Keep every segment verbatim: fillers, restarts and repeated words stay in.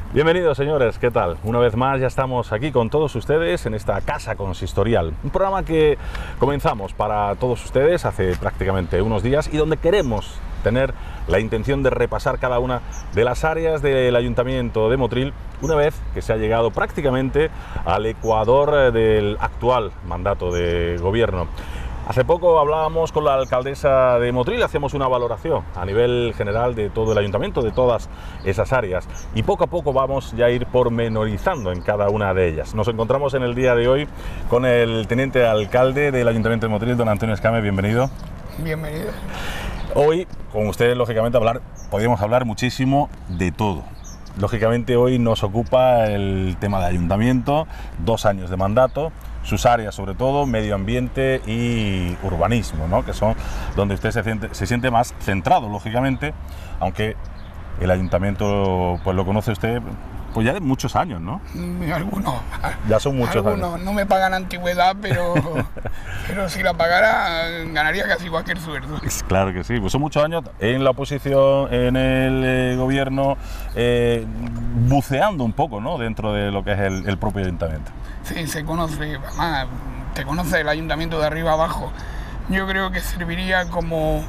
Bienvenidos, señores, ¿qué tal? Una vez más ya estamos aquí con todos ustedes en esta casa consistorial, un programa que comenzamos para todos ustedes hace prácticamente unos días y donde queremos tener la intención de repasar cada una de las áreas del Ayuntamiento de Motril una vez que se ha llegado prácticamente al ecuador del actual mandato de gobierno. Hace poco hablábamos con la alcaldesa de Motril, hacíamos una valoración a nivel general de todo el ayuntamiento, de todas esas áreas, y poco a poco vamos ya a ir pormenorizando en cada una de ellas. Nos encontramos en el día de hoy con el teniente alcalde del Ayuntamiento de Motril, don Antonio Escame, bienvenido. Bienvenido. Hoy, con ustedes, lógicamente, hablar, podríamos hablar muchísimo de todo. Lógicamente hoy nos ocupa el tema del ayuntamiento, dos años de mandato, sus áreas sobre todo, medio ambiente y urbanismo, ¿no? Que son donde usted se siente, se siente más centrado, lógicamente, aunque el ayuntamiento pues lo conoce usted pues ya de muchos años, ¿no? Algunos. Ya son muchos algunos. años. No me pagan antigüedad, pero, pero si la pagara ganaría casi cualquier sueldo. Claro que sí, pues son muchos años en la oposición, en el eh, gobierno, eh, buceando un poco, ¿no? Dentro de lo que es el, el propio ayuntamiento. Sí, se conoce, además, te conoce el ayuntamiento de arriba abajo. Yo creo que serviría como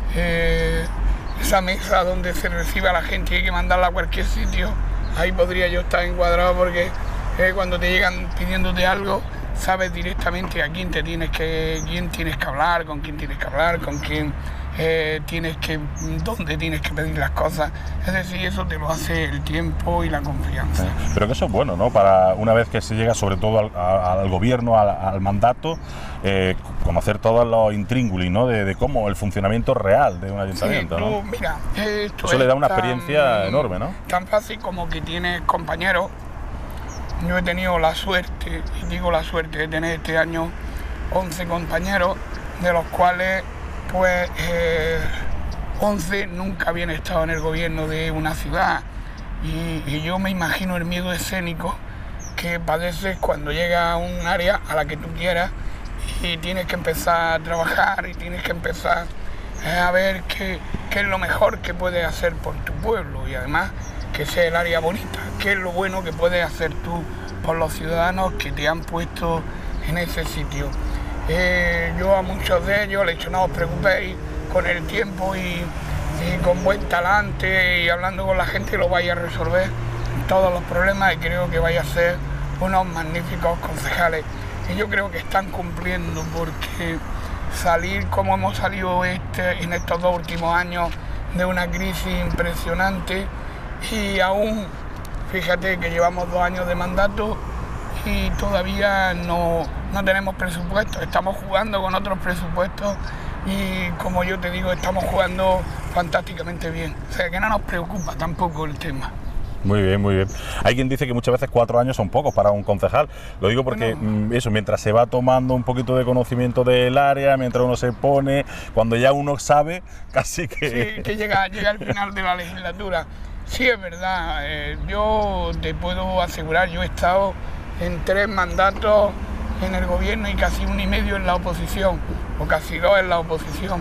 eh, esa mesa donde se recibe a la gente y hay que mandarla a cualquier sitio. Ahí podría yo estar encuadrado porque eh, cuando te llegan pidiéndote algo, sabes directamente a quién te tienes que, quién tienes que hablar, con quién tienes que hablar, con quién eh, tienes que, dónde tienes que pedir las cosas. Es decir, eso te lo hace el tiempo y la confianza. Sí, pero que eso es bueno, ¿no? Para una vez que se llega sobre todo al, al gobierno, al, al mandato, eh, conocer todos los intríngulis, ¿no? De, de cómo el funcionamiento real de un ayuntamiento, sí, tú, ¿no? Mira, esto eso le da una tan, experiencia enorme, ¿no? Tan fácil como que tienes compañeros. Yo he tenido la suerte, y digo la suerte, de tener este año once compañeros, de los cuales pues eh, once nunca habían estado en el gobierno de una ciudad. Y, y yo me imagino el miedo escénico que padeces cuando llegas a un área a la que tú quieras y tienes que empezar a trabajar y tienes que empezar a ver qué, qué es lo mejor que puedes hacer por tu pueblo y además que sea el área bonita, qué es lo bueno que puedes hacer tú por los ciudadanos que te han puesto en ese sitio. Eh, yo a muchos de ellos les he dicho, no os preocupéis, con el tiempo y, y con buen talante y hablando con la gente lo vais a resolver todos los problemas y creo que vais a ser unos magníficos concejales. Y yo creo que están cumpliendo porque salir como hemos salido este, en estos dos últimos años de una crisis impresionante y aún, fíjate que llevamos dos años de mandato y todavía no, no tenemos presupuesto, estamos jugando con otros presupuestos y como yo te digo, estamos jugando fantásticamente bien, o sea que no nos preocupa tampoco el tema. Muy bien, muy bien. Hay quien dice que muchas veces cuatro años son pocos para un concejal. Lo digo porque bueno, eso, mientras se va tomando un poquito de conocimiento del área, mientras uno se pone, cuando ya uno sabe, casi que... Sí, que llega, llega al final de la legislatura. Sí, es verdad. Eh, yo te puedo asegurar, yo he estado en tres mandatos en el gobierno y casi uno y medio en la oposición, o casi dos en la oposición.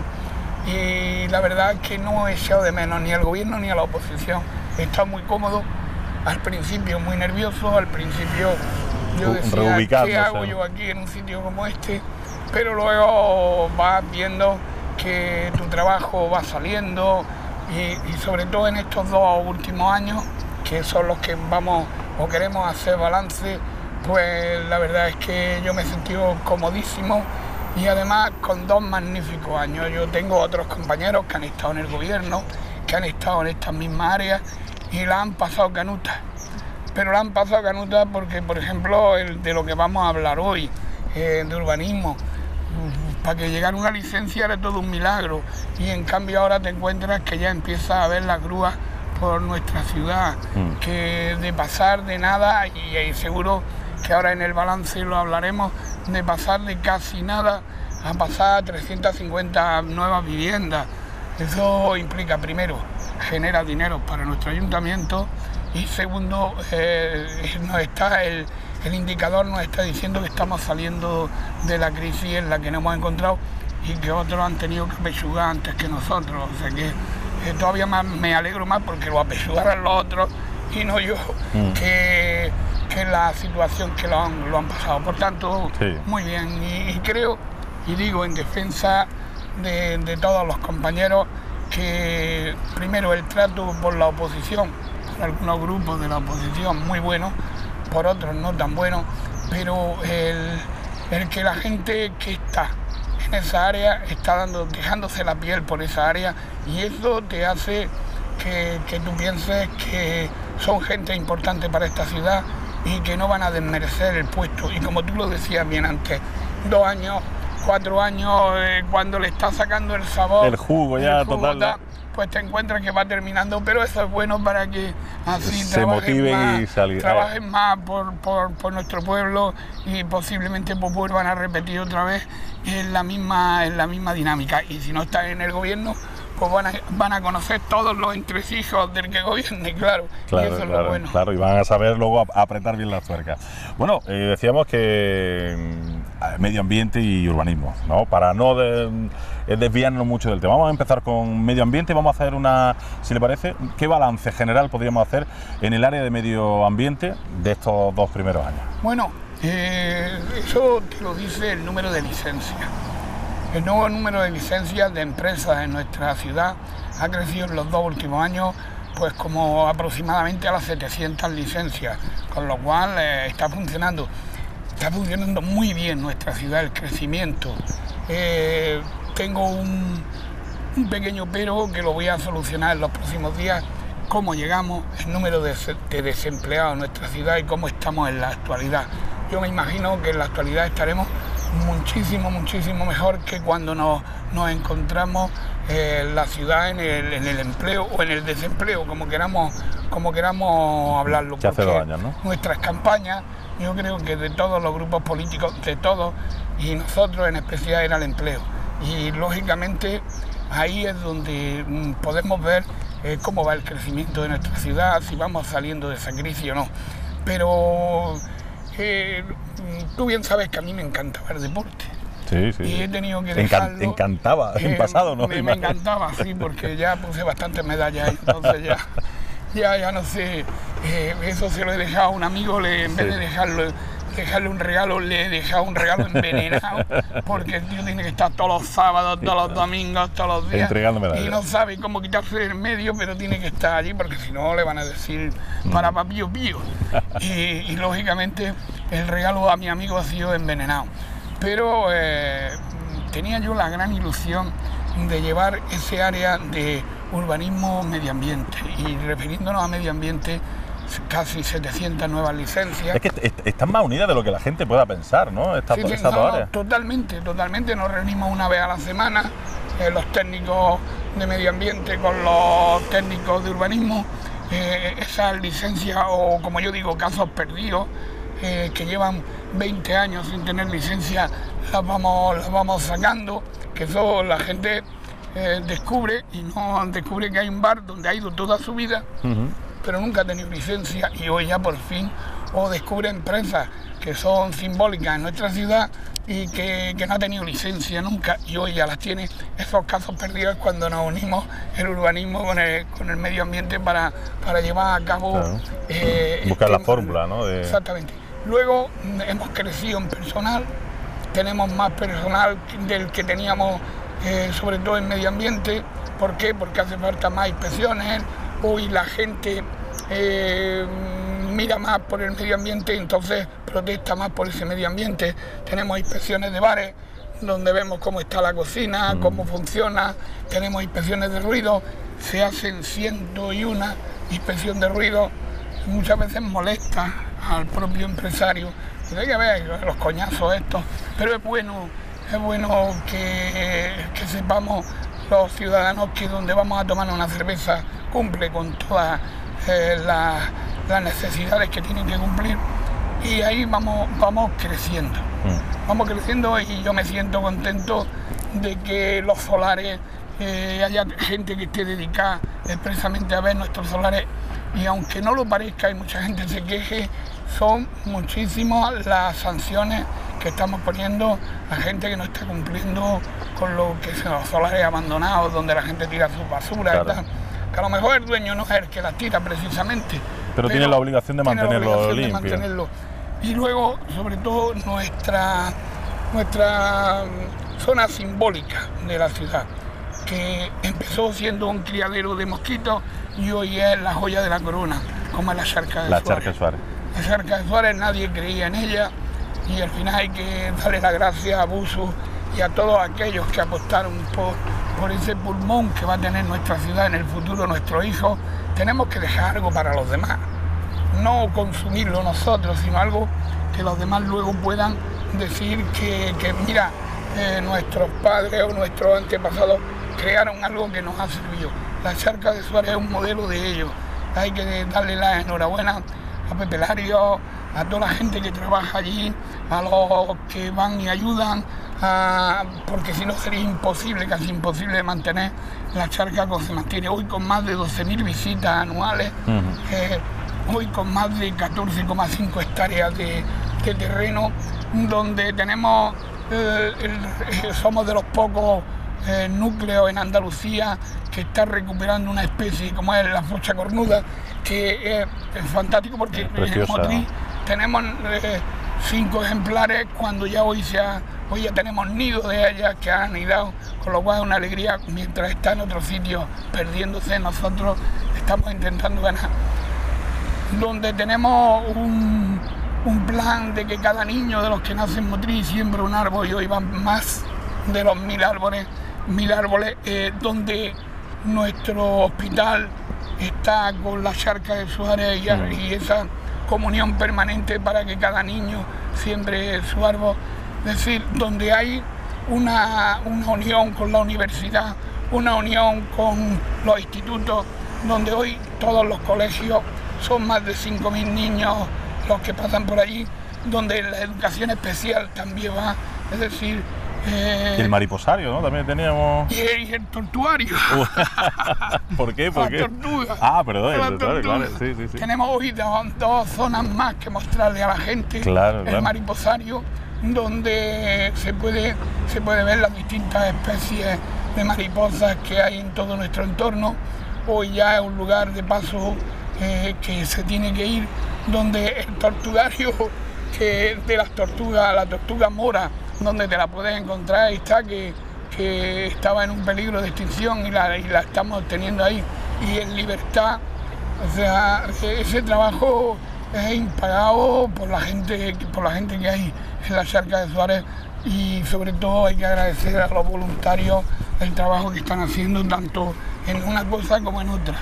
Y la verdad es que no he echado de menos ni al gobierno ni a la oposición. He estado muy cómodo, al principio muy nervioso, al principio yo decía, ¿qué hago yo aquí en un sitio como este? Pero luego vas viendo que tu trabajo va saliendo y, y sobre todo en estos dos últimos años, que son los que vamos o queremos hacer balance, pues la verdad es que yo me he sentido comodísimo y además con dos magníficos años. Yo tengo otros compañeros que han estado en el gobierno, que han estado en estas mismas áreas y la han pasado canuta. Pero la han pasado canuta porque, por ejemplo, el de lo que vamos a hablar hoy, eh, de urbanismo, para que llegara una licencia era todo un milagro y en cambio ahora te encuentras que ya empieza a ver las grúas por nuestra ciudad, mm. que de pasar de nada, y, y seguro que ahora en el balance lo hablaremos, de pasar de casi nada a pasar a trescientas cincuenta nuevas viviendas. Eso implica, primero, genera dinero para nuestro ayuntamiento y segundo, eh, nos está el, el indicador nos está diciendo que estamos saliendo de la crisis en la que nos hemos encontrado y que otros han tenido que apechugar antes que nosotros. O sea que eh, todavía más me alegro más porque lo apechugaran los otros y no yo, mm. que, que la situación que lo han, lo han pasado. Por tanto, sí. muy bien. Y, y creo, y digo en defensa de, de todos los compañeros, que primero el trato por la oposición, por algunos grupos de la oposición muy buenos, por otros no tan buenos, pero el, el que la gente que está en esa área está dando, dejándose la piel por esa área, y eso te hace que, que tú pienses que son gente importante para esta ciudad y que no van a desmerecer el puesto. Y como tú lo decías bien antes, dos años, cuatro años, eh, cuando le está sacando el sabor, el jugo ya el jugo, total, ta, pues te encuentras que va terminando, pero eso es bueno para que así se motiven más, y salir. trabajen más por, por, por nuestro pueblo, y posiblemente pues, vuelvan a repetir otra vez en la misma, en la misma dinámica. Y si no están en el gobierno, pues van a, van a conocer todos los entresijos del que gobierne, claro, claro, y eso claro, es lo bueno. Claro, y van a saber luego a, a apretar bien las tuercas. Bueno, eh, decíamos que mm, medio ambiente y urbanismo, ¿no? Para no de, eh, desviarnos mucho del tema. Vamos a empezar con medio ambiente, vamos a hacer una, si le parece, ¿qué balance general podríamos hacer en el área de medio ambiente de estos dos primeros años? Bueno, eh, eso te lo dice el número de licencias. El nuevo número de licencias de empresas en nuestra ciudad ha crecido en los dos últimos años, pues como aproximadamente a las setecientas licencias, con lo cual eh, está funcionando, está funcionando muy bien nuestra ciudad, el crecimiento. Eh, tengo un, un pequeño pero que lo voy a solucionar en los próximos días, cómo llegamos, el número de, de desempleados en nuestra ciudad y cómo estamos en la actualidad. Yo me imagino que en la actualidad estaremos muchísimo, muchísimo mejor que cuando nos, nos encontramos en la ciudad en el, en el empleo o en el desempleo, como queramos, como queramos hablarlo. Que hace dos años, ¿no? Nuestras campañas, yo creo que de todos los grupos políticos, de todos, y nosotros en especial, era el empleo. Y lógicamente ahí es donde podemos ver eh, cómo va el crecimiento de nuestra ciudad, si vamos saliendo de esa crisis o no. Pero Eh, tú bien sabes que a mí me encantaba el deporte. Sí, sí. Y he tenido que dejarlo. Encan encantaba, en eh, pasado, ¿no? Me, me encantaba, sí, porque ya puse bastantes medallas ahí, entonces ya, ya, ya no sé, eh, eso se lo he dejado a un amigo, le, en sí. vez de dejarlo, dejarle un regalo, le he dejado un regalo envenenado, porque el tío tiene que estar todos los sábados, todos los domingos, todos los días, entregando medallas. Y no sabe cómo quitarse del medio, pero tiene que estar allí, porque si no le van a decir para mm. papío pío. Y, y lógicamente el regalo a mi amigo ha sido envenenado. Pero eh, tenía yo la gran ilusión de llevar ese área de urbanismo medio ambiente, y refiriéndonos a medio ambiente, casi setecientas nuevas licencias. Es que est están más unidas de lo que la gente pueda pensar, ¿no? Estas, sí, sí, estas no, dos no, áreas. Totalmente, totalmente. Nos reunimos una vez a la semana, eh, los técnicos de medio ambiente con los técnicos de urbanismo. Eh, esas licencias, o como yo digo, casos perdidos, eh, que llevan veinte años sin tener licencia, las vamos, las vamos sacando, que eso la gente eh, descubre, y no descubre que hay un bar donde ha ido toda su vida, uh-huh. pero nunca ha tenido licencia, y hoy ya por fin, o descubre empresas que son simbólicas en nuestra ciudad y que, que no ha tenido licencia nunca, y hoy ya las tiene. Esos casos perdidos cuando nos unimos el urbanismo con el, con el medio ambiente para, para llevar a cabo... Claro. Eh, buscar la fórmula, ¿no? De... Exactamente. Luego hemos crecido en personal, tenemos más personal del que teníamos, eh, sobre todo en medio ambiente. ¿Por qué? Porque hace falta más inspecciones. Hoy la gente eh, mira más por el medio ambiente, entonces protesta más por ese medio ambiente. Tenemos inspecciones de bares, donde vemos cómo está la cocina, mm. cómo funciona. Tenemos inspecciones de ruido, se hacen ciento y una inspección de ruido, muchas veces molesta al propio empresario. Y hay que ver los coñazos estos, pero es bueno, es bueno que, que sepamos los ciudadanos que donde vamos a tomar una cerveza cumple con todas eh, las, las necesidades que tienen que cumplir, y ahí vamos, vamos creciendo, mm. vamos creciendo, y yo me siento contento de que los solares, eh, haya gente que esté dedicada expresamente a ver nuestros solares, y aunque no lo parezca y mucha gente se queje, son muchísimas las sanciones que estamos poniendo a gente que no está cumpliendo con lo que son los solares abandonados, donde la gente tira su basura, claro. y tal. Que a lo mejor el dueño no es el que las tira precisamente, pero, pero tiene la obligación de mantenerlo obligación limpio. De mantenerlo. Y luego, sobre todo, nuestra, nuestra zona simbólica de la ciudad, que empezó siendo un criadero de mosquitos y hoy es la joya de la corona, como es la Charca de la Suárez. Charca de Suárez. La Charca de Suárez, nadie creía en ella y al final hay que darle las gracias a Busu y a todos aquellos que apostaron por, por ese pulmón que va a tener nuestra ciudad en el futuro, nuestros hijos. Tenemos que dejar algo para los demás, no consumirlo nosotros, sino algo que los demás luego puedan decir que, que mira, eh, nuestros padres o nuestros antepasados crearon algo que nos ha servido. La Charca de Suárez es un modelo de ello. Hay que darle la enhorabuena a Pepe Lario, a toda la gente que trabaja allí, a los que van y ayudan, a, porque si no sería imposible, casi imposible de mantener la charca como se mantiene hoy, con más de doce mil visitas anuales, uh-huh. eh, hoy con más de catorce coma cinco hectáreas de, de terreno, donde tenemos, eh, el, somos de los pocos eh, núcleos en Andalucía que está recuperando una especie como es la focha cornuda, que es, es fantástico porque en el Motriz tenemos eh, cinco ejemplares cuando ya hoy, se ha, hoy ya tenemos nidos de ellas que han anidado, con lo cual es una alegría mientras está en otros sitios perdiéndose, nosotros estamos intentando ganar. Donde tenemos un, un plan de que cada niño de los que nacen en Motriz siembra un árbol y hoy van más de los mil árboles, mil árboles eh, donde nuestro hospital está con la Charca de Suárez y, mm. y esa comunión permanente para que cada niño siembre su árbol, es decir, donde hay una, una unión con la universidad, una unión con los institutos, donde hoy todos los colegios son más de cinco mil niños los que pasan por allí, donde la educación especial también va, es decir... Eh, y el mariposario, ¿no? También teníamos... Y el, y el tortuario. ¿Por qué? ¿Por la qué? tortuga. Ah, perdón, la el tortuga, claro. Sí, sí, sí. Tenemos hoy dos, dos zonas más que mostrarle a la gente. Claro, el claro. mariposario, donde se puede, se puede ver las distintas especies de mariposas que hay en todo nuestro entorno. Hoy ya es un lugar de paso eh, que se tiene que ir, donde el tortugario, que de las tortugas, la tortuga mora, donde te la puedes encontrar, y está que, que estaba en un peligro de extinción y la, y la estamos teniendo ahí, y en libertad. O sea, ese trabajo es impagado por la gente, por la gente que hay en la Charca de Suárez, y sobre todo hay que agradecer a los voluntarios el trabajo que están haciendo tanto en una cosa como en otra.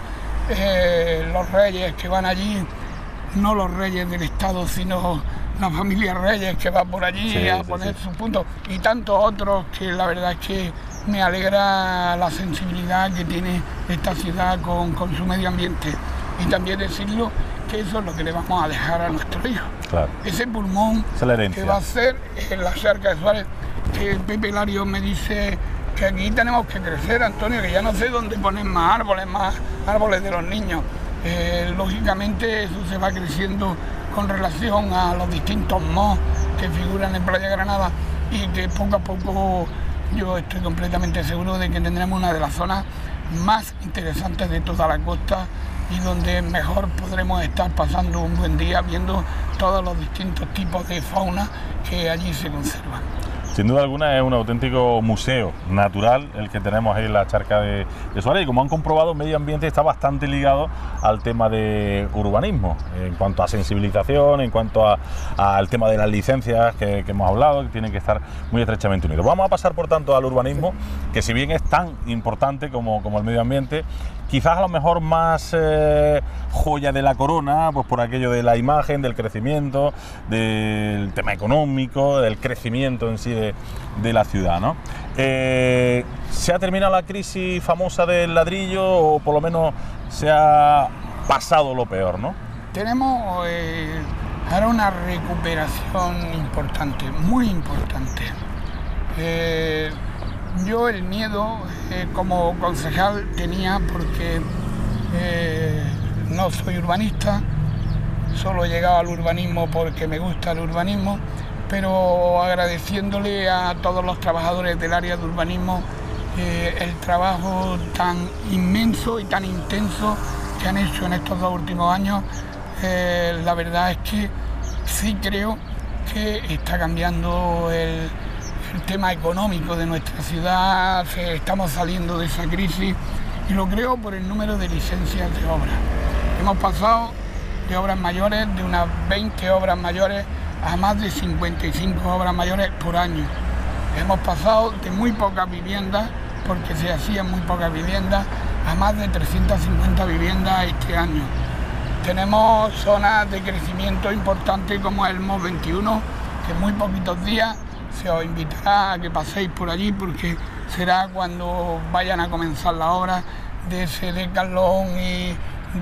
Eh, los reyes que van allí, no los reyes del Estado, sino la familia Reyes que va por allí sí, a sí, poner sí. sus puntos, y tantos otros que la verdad es que me alegra la sensibilidad que tiene esta ciudad con, con su medio ambiente. Y también decirlo que eso es lo que le vamos a dejar a nuestros hijos. Claro. Ese pulmón que va a ser en la Charca de Suárez, que Pepe Lario me dice que aquí tenemos que crecer, Antonio, que ya no sé dónde poner más árboles, más árboles de los niños. Eh, lógicamente eso se va creciendo con relación a los distintos mohos que figuran en Playa Granada, y que poco a poco yo estoy completamente seguro de que tendremos una de las zonas más interesantes de toda la costa y donde mejor podremos estar pasando un buen día viendo todos los distintos tipos de fauna que allí se conservan. Sin duda alguna es un auténtico museo natural el que tenemos ahí en la Charca de, de Suárez, y como han comprobado, el medio ambiente está bastante ligado al tema de urbanismo, en cuanto a sensibilización, en cuanto a, a al tema de las licencias que, que hemos hablado, que tienen que estar muy estrechamente unidos. Vamos a pasar, por tanto, al urbanismo, que si bien es tan importante como, como el medio ambiente, quizás a lo mejor más eh, joya de la corona, pues por aquello de la imagen, del crecimiento, del tema económico, del crecimiento en sí de, de la ciudad, ¿no? Eh, ¿Se ha terminado la crisis famosa del ladrillo, o por lo menos se ha pasado lo peor, ¿no? Tenemos eh, ahora una recuperación importante, muy importante. Eh, Yo el miedo eh, como concejal tenía, porque eh, no soy urbanista, solo he llegado al urbanismo porque me gusta el urbanismo, pero agradeciéndole a todos los trabajadores del área de urbanismo eh, el trabajo tan inmenso y tan intenso que han hecho en estos dos últimos años, eh, la verdad es que sí creo que está cambiando el, el tema económico de nuestra ciudad, estamos saliendo de esa crisis y lo creo por el número de licencias de obras. Hemos pasado de obras mayores, de unas veinte obras mayores a más de cincuenta y cinco obras mayores por año. Hemos pasado de muy pocas viviendas, porque se hacían muy pocas viviendas, a más de trescientas cincuenta viviendas este año. Tenemos zonas de crecimiento importantes como el M O veintiuno, que en muy poquitos días se os invitará a que paséis por allí, porque será cuando vayan a comenzar las obras de ese Decathlon y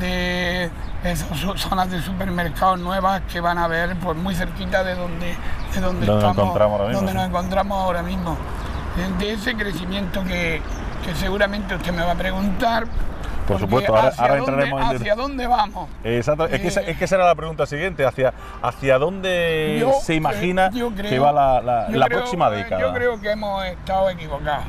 de esas zonas de supermercados nuevas que van a ver pues muy cerquita de donde, de donde, ¿Dónde estamos, encontramos ahora mismo, donde sí. nos encontramos ahora mismo. De ese crecimiento que, que seguramente usted me va a preguntar. Por supuesto, ahora, ahora dónde, entraremos en... ¿Hacia dónde vamos? Exacto, es, Eh, que esa, es que esa era la pregunta siguiente, hacia, hacia dónde yo, se imagina yo creo, que va la, la, la creo, próxima década. Yo creo que hemos estado equivocados.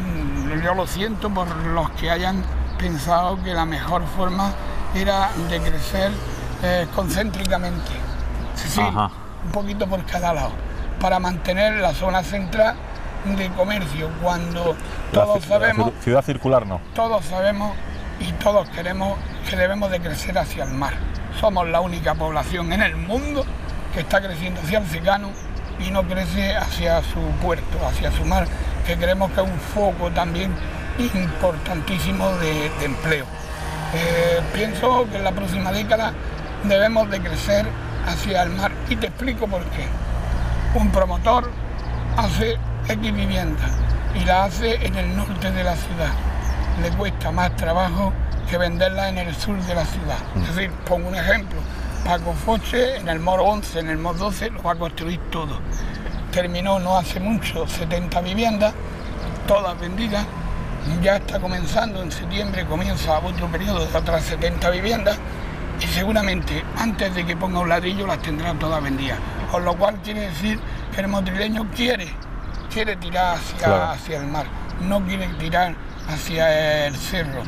Yo lo siento por los que hayan pensado que la mejor forma era de crecer eh, concéntricamente, sí, Ajá. un poquito por cada lado, para mantener la zona central de comercio, cuando La todos ci- sabemos, la ciudad circular no. todos sabemos y todos queremos que debemos de crecer hacia el mar. Somos la única población en el mundo que está creciendo hacia el secano y no crece hacia su puerto, hacia su mar, que creemos que es un foco también importantísimo de, de empleo. Eh, pienso que en la próxima década debemos de crecer hacia el mar y te explico por qué. Un promotor hace X viviendas y la hace en el norte de la ciudad. Le cuesta más trabajo que venderla en el sur de la ciudad. Es decir, pongo un ejemplo, Paco Foche en el M O once, en el M O doce lo va a construir todo. Terminó no hace mucho setenta viviendas, todas vendidas. Ya está comenzando, en septiembre comienza otro periodo de otras setenta viviendas y seguramente antes de que ponga un ladrillo las tendrá todas vendidas. Con lo cual quiere decir que el motrileño quiere, quiere tirar hacia, claro. hacia el mar, no quiere tirar hacia el cerro.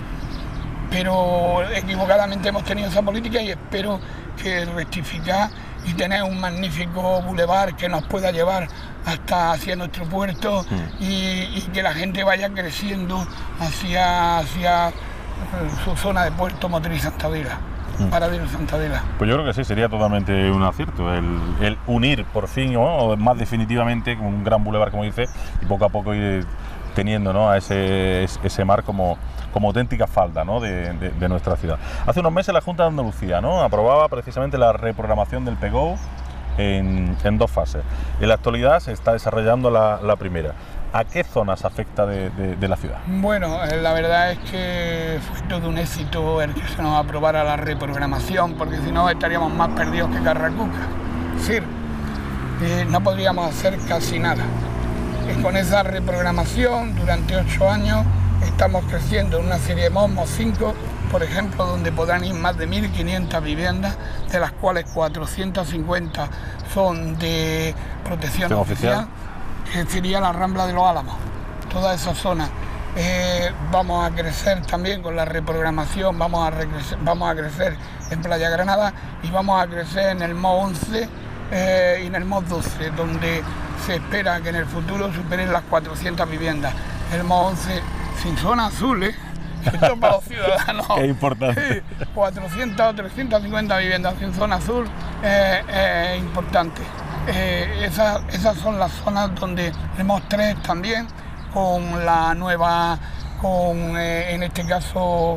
Pero equivocadamente hemos tenido esa política y espero que rectificar y tener un magnífico bulevar que nos pueda llevar hasta hacia nuestro puerto mm. y, y que la gente vaya creciendo hacia, hacia su zona de puerto Motril Santa Adela, mm. Paradero Santa Adela. Pues yo creo que sí, sería totalmente un acierto el, el unir por fin, ¿no? O más definitivamente, con un gran bulevar como dice, y poco a poco ir teniendo, ¿no?, a ese, ese mar como, como auténtica falda, ¿no?, de, de, de nuestra ciudad. Hace unos meses la Junta de Andalucía, ¿no?, aprobaba precisamente la reprogramación del P G O en, en dos fases. En la actualidad se está desarrollando la, la primera. ¿A qué zonas afecta de, de, de la ciudad? Bueno, la verdad es que fue todo un éxito el que se nos aprobara la reprogramación, porque si no estaríamos más perdidos que Carracuca. Es decir, eh, no podríamos hacer casi nada. Y con esa reprogramación, durante ocho años, estamos creciendo en una serie de M O M O cinco, por ejemplo, donde podrán ir más de mil quinientas viviendas, de las cuales cuatrocientas cincuenta son de protección oficial, que sería la Rambla de los Álamos, toda esa zona. Eh, vamos a crecer también con la reprogramación, vamos a, recrecer, vamos a crecer en Playa Granada y vamos a crecer en el M O once eh, y en el M O doce, donde se espera que en el futuro superen las cuatrocientas viviendas. El M O once sin zona azul, ¿eh? Esto para los ciudadanos. Es importante. Sí, cuatrocientas o trescientas cincuenta viviendas sin zona azul es eh, eh, importante. Eh, esas, esas son las zonas donde tenemos tres también, con la nueva, con eh, en este caso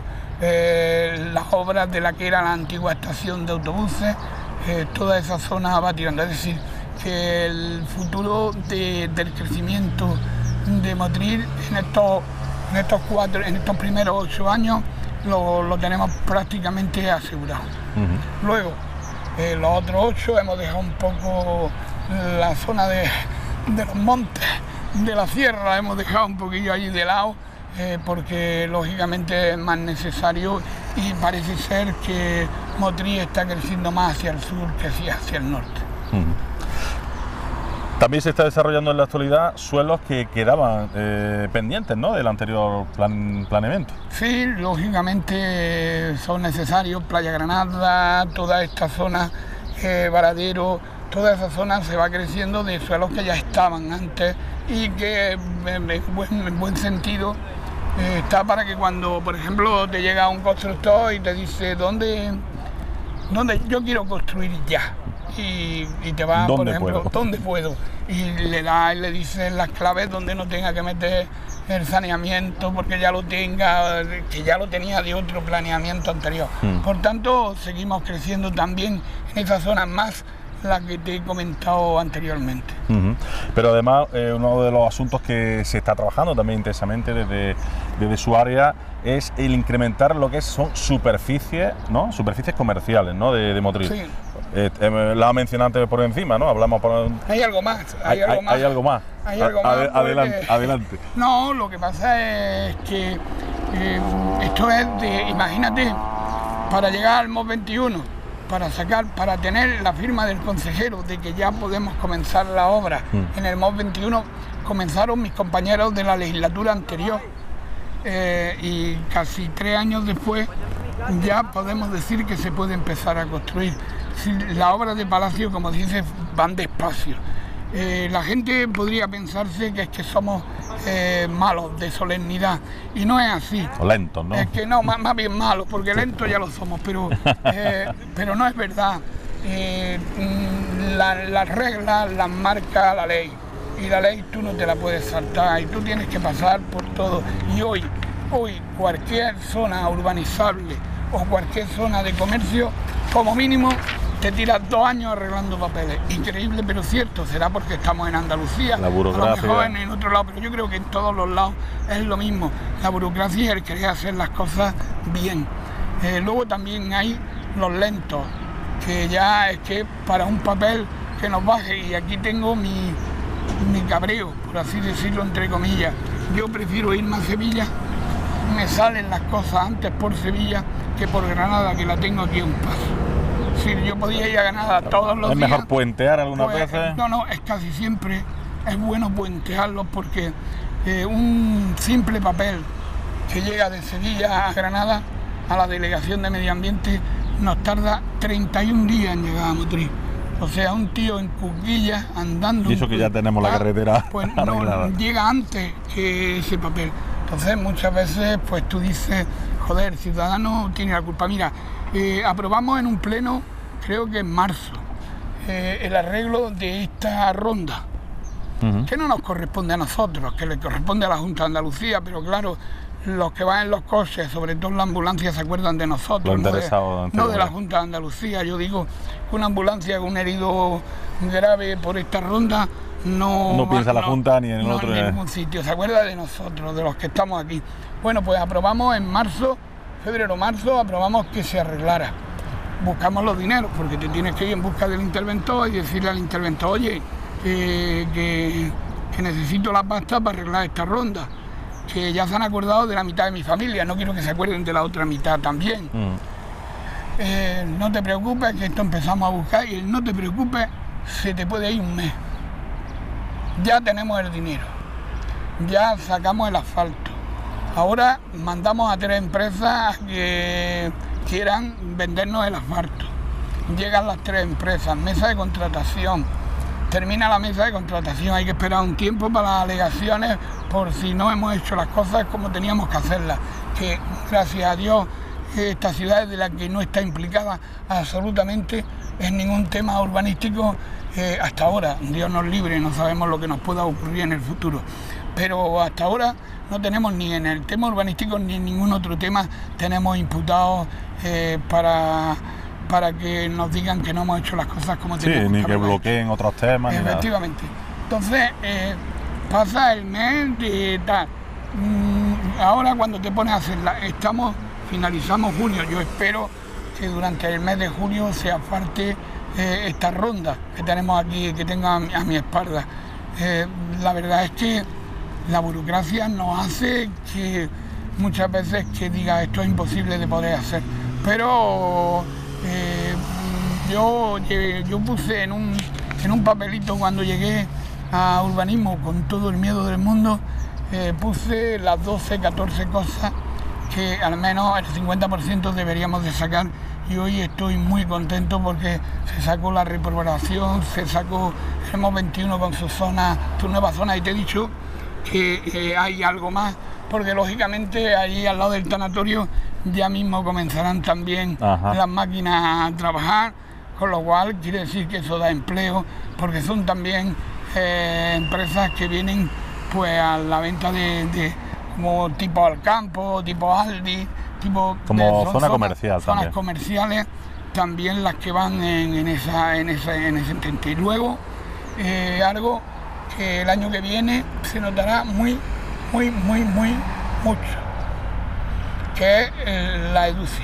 eh, las obras de la que era la antigua estación de autobuses, eh, toda esa zona va tirando. Es decir, que el futuro de, del crecimiento de Motril en estos, en estos cuatro, en estos primeros ocho años lo, lo tenemos prácticamente asegurado. Uh-huh. Luego, eh, los otros ocho hemos dejado un poco la zona de, de los montes, de la sierra, hemos dejado un poquillo allí de lado, eh, porque lógicamente es más necesario y parece ser que Motril está creciendo más hacia el sur que hacia, hacia el norte. Uh-huh. También se está desarrollando en la actualidad suelos que quedaban eh, pendientes, ¿no?, del anterior plan, planeamiento. Sí, lógicamente son necesarios. Playa Granada, toda esta zona, eh, Varadero, toda esa zona se va creciendo de suelos que ya estaban antes y que en, en, buen, en buen sentido eh, está para que cuando, por ejemplo, te llega un constructor y te dice ¿dónde, dónde yo quiero construir ya? Y, y te va, por ejemplo, puedo? ¿dónde puedo? Y le da y le dices las claves donde no tenga que meter el saneamiento porque ya lo tenga, que ya lo tenía de otro planeamiento anterior. Mm. Por tanto, seguimos creciendo también en esas zonas más las que te he comentado anteriormente. Uh-huh. Pero además, eh, uno de los asuntos que se está trabajando también intensamente desde, desde su área es el incrementar lo que son superficies, ¿no?, superficies comerciales, ¿no?, de, de Motril. Sí. Eh, eh, la ha mencionado antes por encima, ¿no? Hablamos por... Hay algo más, hay, hay, algo, más. hay algo más. Hay algo más. Ad, adelante, porque... adelante. No, lo que pasa es que eh, esto es de, imagínate, para llegar al M O V veintiuno, para sacar, para tener la firma del consejero de que ya podemos comenzar la obra mm. en el M O V veintiuno, comenzaron mis compañeros de la legislatura anterior eh, y casi tres años después ya podemos decir que se puede empezar a construir. Si la obra de Palacio, como dices, van despacio. Eh, la gente podría pensarse que es que somos eh, malos de solemnidad y no es así. O lentos, ¿no? Es que no, más, más bien malos, porque lentos ya lo somos, pero, eh, pero no es verdad. Eh, las la reglas las marca la ley y la ley tú no te la puedes saltar y tú tienes que pasar por todo. Y hoy, hoy cualquier zona urbanizable o cualquier zona de comercio, como mínimo, te tiras dos años arreglando papeles. Increíble, pero cierto. Será porque estamos en Andalucía, la burocracia, a lo mejor en, en otro lado, pero yo creo que en todos los lados es lo mismo. La burocracia es el querer hacer las cosas bien. Eh, luego también hay los lentos, que ya es que para un papel que nos baje, y aquí tengo mi, mi cabreo, por así decirlo, entre comillas. Yo prefiero irme a Sevilla, me salen las cosas antes por Sevilla que por Granada, que la tengo aquí a un paso. Si yo podía ir a Granada todos los días... ¿Es mejor puentear algunas pues, veces? No, no, es casi siempre es bueno puentearlo porque eh, un simple papel que llega de Sevilla a Granada, a la Delegación de Medio Ambiente, nos tarda treinta y un días en llegar a Motril. O sea, un tío en cuquillas andando... Y eso que ya tenemos la carretera pues no, llega antes que ese papel. Entonces muchas veces pues tú dices, joder, el ciudadano tiene la culpa. Mira, eh, aprobamos en un pleno, creo que en marzo, eh, el arreglo de esta ronda, uh-huh. que no nos corresponde a nosotros, que le corresponde a la Junta de Andalucía, pero claro, los que van en los coches, sobre todo en la ambulancia, se acuerdan de nosotros, no de, no de la Junta de Andalucía. Yo digo que una ambulancia con un herido grave por esta ronda no, no piensa no, la Junta ni en no, otro en ningún sitio, se acuerda de nosotros, de los que estamos aquí. Bueno, pues aprobamos en marzo, febrero, marzo, aprobamos que se arreglara. Buscamos los dineros, porque te tienes que ir en busca del interventor y decirle al interventor, oye, eh, que, que necesito la pasta para arreglar esta ronda, que ya se han acordado de la mitad de mi familia, no quiero que se acuerden de la otra mitad también. Mm. Eh, no te preocupes, que esto empezamos a buscar, y el no te preocupes, se te puede ir un mes. Ya tenemos el dinero, ya sacamos el asfalto. Ahora mandamos a tres empresas que quieran vendernos el asfalto. Llegan las tres empresas, mesa de contratación. Termina la mesa de contratación, hay que esperar un tiempo para las alegaciones por si no hemos hecho las cosas como teníamos que hacerlas. Que gracias a Dios esta ciudad es de la que no está implicada absolutamente en ningún tema urbanístico eh, hasta ahora. Dios nos libre, no sabemos lo que nos pueda ocurrir en el futuro. Pero hasta ahora no tenemos ni en el tema urbanístico ni en ningún otro tema tenemos imputados eh, para... para que nos digan que no hemos hecho las cosas como sí, tenemos ni que bloqueen otros temas. Efectivamente. Entonces, eh, pasa el mes de tal. Mm, ahora cuando te pones a hacerla, estamos, finalizamos junio. Yo espero que durante el mes de junio se aparte eh, esta ronda que tenemos aquí, que tenga a mi, a mi espalda. Eh, la verdad es que la burocracia nos hace que muchas veces que diga esto es imposible de poder hacer. Pero... Eh, yo, yo puse en un, en un papelito cuando llegué a urbanismo con todo el miedo del mundo, eh, puse las doce, catorce cosas que al menos el cincuenta por ciento deberíamos de sacar, y hoy estoy muy contento porque se sacó la repoblación, se sacó el MOS veintiuno con su zona, su nueva zona, y te he dicho que eh, hay algo más, porque lógicamente ahí al lado del tanatorio ya mismo comenzarán también Ajá. las máquinas a trabajar, con lo cual quiere decir que eso da empleo, porque son también eh, empresas que vienen pues a la venta de, de como tipo Alcampo, tipo Aldi, tipo como de, zona zonas, comercial zonas también. comerciales, también las que van en, en esa en ese en ese intento. Y luego eh, algo que el año que viene se notará muy muy muy muy mucho, que es eh, la EDUCI.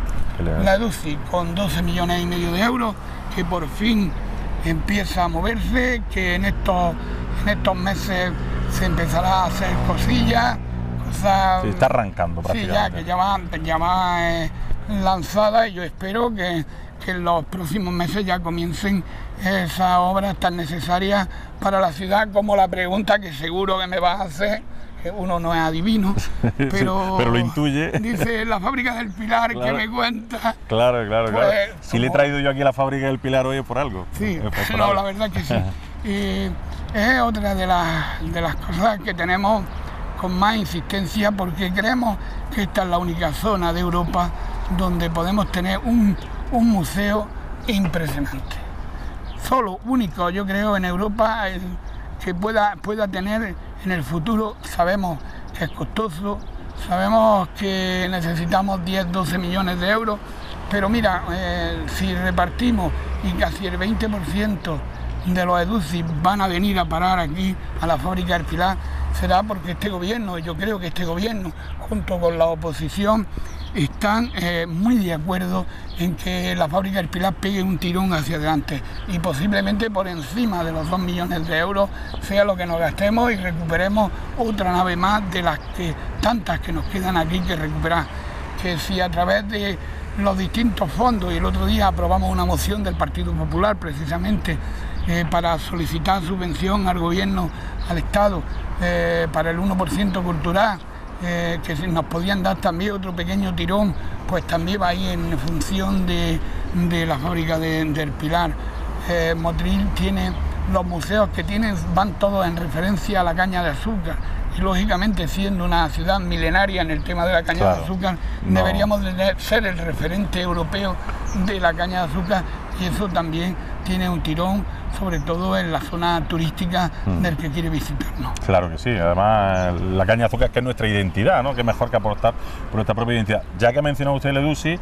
La EDUCI con doce millones y medio de euros, que por fin empieza a moverse, que en estos en estos meses se empezará a hacer cosillas, cosas... Sí, está arrancando prácticamente. Sí, ya, que ya va, ya va eh, lanzada, y yo espero que, que en los próximos meses ya comiencen esas obras tan necesarias para la ciudad, como la pregunta que seguro que me vas a hacer, que uno no es adivino, pero, sí, pero lo intuye. Dice la fábrica del Pilar, claro, que me cuenta. Claro, claro, pues, claro. Si como... le he traído yo aquí a la fábrica del Pilar hoy es por algo. Sí, es por no, algo. La verdad que sí. Y es otra de las, de las cosas que tenemos con más insistencia, porque creemos que esta es la única zona de Europa donde podemos tener un, un museo impresionante. Solo, único, yo creo, en Europa el, que pueda, pueda tener en el futuro. Sabemos que es costoso, sabemos que necesitamos diez, doce millones de euros, pero mira, eh, si repartimos y casi el veinte por ciento de los EDUCI van a venir a parar aquí a la fábrica del Pilar, será porque este gobierno, yo creo que este gobierno, junto con la oposición, están eh, muy de acuerdo en que la fábrica del Pilar pegue un tirón hacia adelante, y posiblemente por encima de los dos millones de euros sea lo que nos gastemos y recuperemos otra nave más de las que tantas que nos quedan aquí que recuperar. Que si a través de los distintos fondos, y el otro día aprobamos una moción del Partido Popular precisamente eh, para solicitar subvención al gobierno, al Estado, eh, para el uno por ciento cultural, Eh, que nos podían dar también otro pequeño tirón, pues también va ahí en función de, de la fábrica de, del Pilar. Eh, Motril tiene, los museos que tienen van todos en referencia a la caña de azúcar, y lógicamente siendo una ciudad milenaria en el tema de la caña claro, de azúcar, no. deberíamos de ser el referente europeo de la caña de azúcar, y eso también tiene un tirón, sobre todo en la zona turística mm. del que quiere visitarnos. Claro que sí, además la caña de azúcar, que es nuestra identidad, ¿no? Que mejor que aportar por nuestra propia identidad. Ya que ha mencionado usted el EDUCI,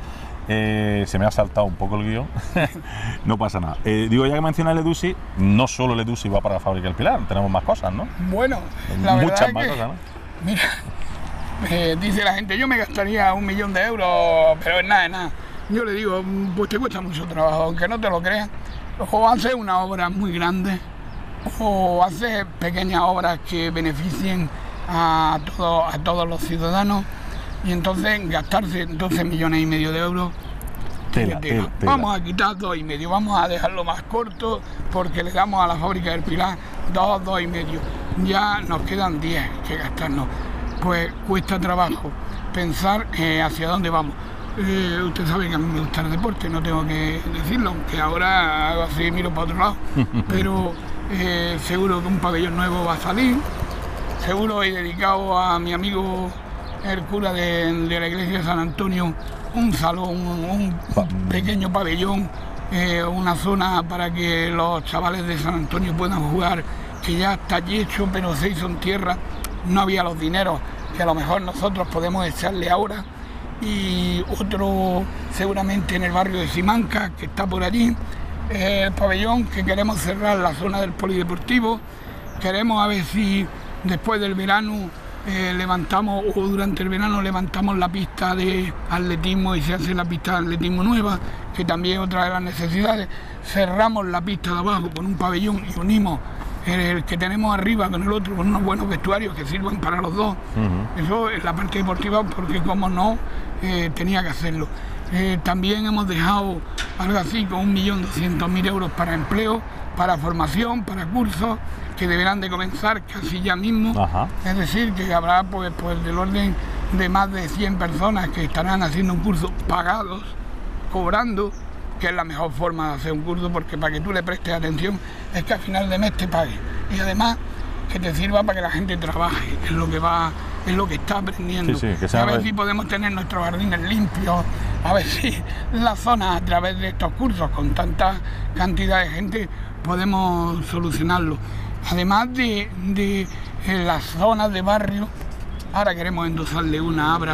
eh, se me ha saltado un poco el guión, no pasa nada. Eh, digo, ya que menciona el EDUCI, no solo el EDUCI va para la fábrica del Pilar, tenemos más cosas, ¿no? Bueno, la muchas verdad más es que, cosas, ¿no? Mira, eh, dice la gente, yo me gastaría un millón de euros, pero es nada, es nada. Yo le digo, pues te cuesta mucho trabajo, aunque no te lo creas. O haces una obra muy grande, o haces pequeñas obras que beneficien a, todo, a todos los ciudadanos, y entonces gastarse doce millones y medio de euros. Tela, tela, tela. Vamos a quitar dos y medio, vamos a dejarlo más corto, porque le damos a la fábrica del Pilar dos, dos y medio. Ya nos quedan diez que gastarnos. Pues cuesta trabajo pensar eh, hacia dónde vamos. Eh, usted sabe que a mí me gusta el deporte, no tengo que decirlo, aunque ahora hago así, miro para otro lado, pero eh, seguro que un pabellón nuevo va a salir, seguro he dedicado a mi amigo el cura de, de la iglesia de San Antonio un salón, un, un pequeño pabellón, eh, una zona para que los chavales de San Antonio puedan jugar, que ya está allí hecho, pero se hizo en tierra, no había los dineros que a lo mejor nosotros podemos echarle ahora. Y otro seguramente en el barrio de Simancas, que está por allí, eh, el pabellón que queremos cerrar, la zona del polideportivo. Queremos a ver si después del verano eh, levantamos, o durante el verano levantamos la pista de atletismo y se hace la pista de atletismo nueva, que también es otra de las necesidades. Cerramos la pista de abajo con un pabellón y unimos el que tenemos arriba con el otro, con unos buenos vestuarios que sirvan para los dos. Uh-huh. Eso es la parte deportiva, porque como no, eh, tenía que hacerlo. Eh, también hemos dejado algo así con un millón doscientos mil euros para empleo, para formación, para cursos que deberán de comenzar casi ya mismo. Ajá. Es decir, que habrá pues, pues del orden de más de cien personas que estarán haciendo un curso pagados, cobrando, que es la mejor forma de hacer un curso, porque para que tú le prestes atención es que al final de mes te pague. Y además que te sirva para que la gente trabaje, es lo que va, es lo que está aprendiendo. Sí, sí, que sea a ver re... si podemos tener nuestros jardines limpios, a ver si la zona a través de estos cursos con tanta cantidad de gente podemos solucionarlo. Además de, de en las zonas de barrio, ahora queremos endosarle una abra.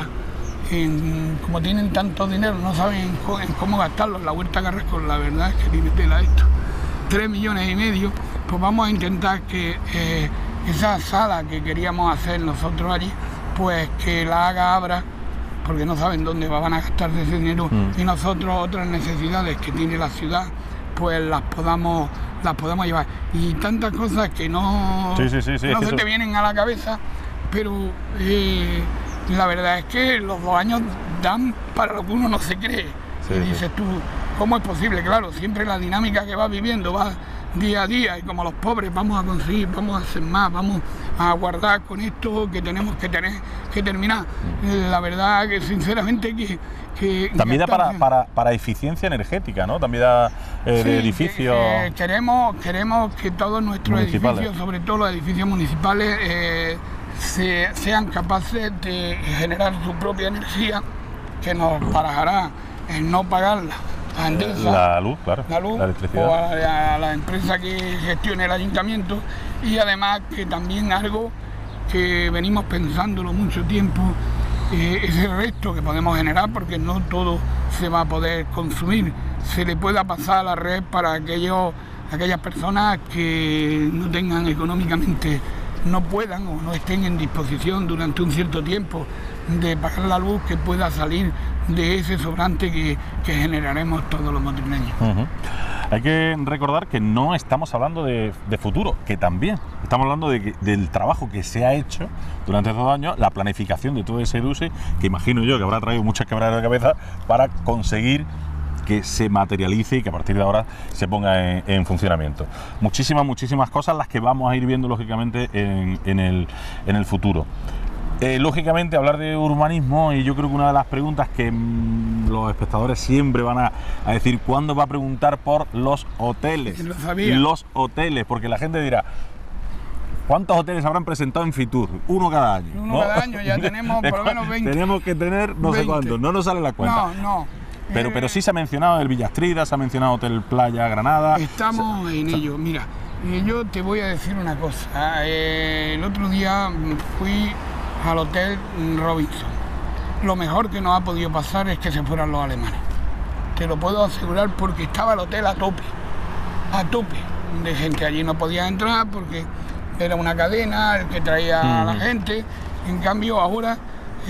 En, como tienen tanto dinero, no saben en cómo, en cómo gastarlo. La Huerta Carrasco, la verdad es que tiene tela esto, tres millones y medio, pues vamos a intentar que eh, esa sala que queríamos hacer nosotros allí, pues que la haga Abra, porque no saben dónde van a gastar ese dinero, mm. y nosotros otras necesidades que tiene la ciudad, pues las podamos, las podamos llevar. Y tantas cosas que no, sí, sí, sí, sí, no es se que te eso... vienen a la cabeza, pero eh, la verdad es que los dos años dan para lo que uno no se cree. Sí, y dices tú, ¿cómo es posible? Claro, siempre la dinámica que vas viviendo va día a día, y como los pobres vamos a conseguir, vamos a hacer más, vamos a guardar con esto que tenemos que tener que terminar. La verdad que sinceramente que... que también da para, para, para eficiencia energética, ¿no? También da eh, sí, de edificios... Eh, queremos, queremos que todos nuestros edificios, sobre todo los edificios municipales, eh, se, sean capaces de generar su propia energía, que nos barajará en no pagarla a Endesa, la luz, claro, la luz, la electricidad, o a, a la empresa que gestione el ayuntamiento, y además que también algo que venimos pensándolo mucho tiempo, eh, ese resto que podemos generar, porque no todo se va a poder consumir, se le pueda pasar a la red para aquellos, aquellas personas que no tengan económicamente, no puedan o no estén en disposición durante un cierto tiempo de pagar la luz, que pueda salir de ese sobrante que, que generaremos todos los madrileños. Uh-huh. Hay que recordar que no estamos hablando de, de futuro, que también estamos hablando de que, del trabajo que se ha hecho durante estos años, la planificación de todo ese EDUSE, que imagino yo que habrá traído muchas quebraderas de cabeza para conseguir que se materialice y que a partir de ahora se ponga en, en funcionamiento. Muchísimas, muchísimas cosas las que vamos a ir viendo lógicamente en, en, el, en el futuro. Eh, lógicamente hablar de urbanismo, y yo creo que una de las preguntas que mmm, los espectadores siempre van a, a decir, ¿cuándo va a preguntar por los hoteles? Lo sabía. Los hoteles, porque la gente dirá, ¿cuántos hoteles habrán presentado en Fitur? Uno cada año. Uno ¿no? cada año, ya tenemos por lo menos veinte. Tenemos que tener no veinte. sé cuántos, no nos sale la cuenta. No, no. Pero, pero sí se ha mencionado el Villastrida, se ha mencionado Hotel Playa Granada. Estamos en ello. Mira, yo te voy a decir una cosa. Eh, el otro día fui al Hotel Robinson. Lo mejor que nos ha podido pasar es que se fueran los alemanes. Te lo puedo asegurar, porque estaba el hotel a tope, a tope de gente. Allí no podía entrar porque era una cadena el que traía mm. a la gente. En cambio ahora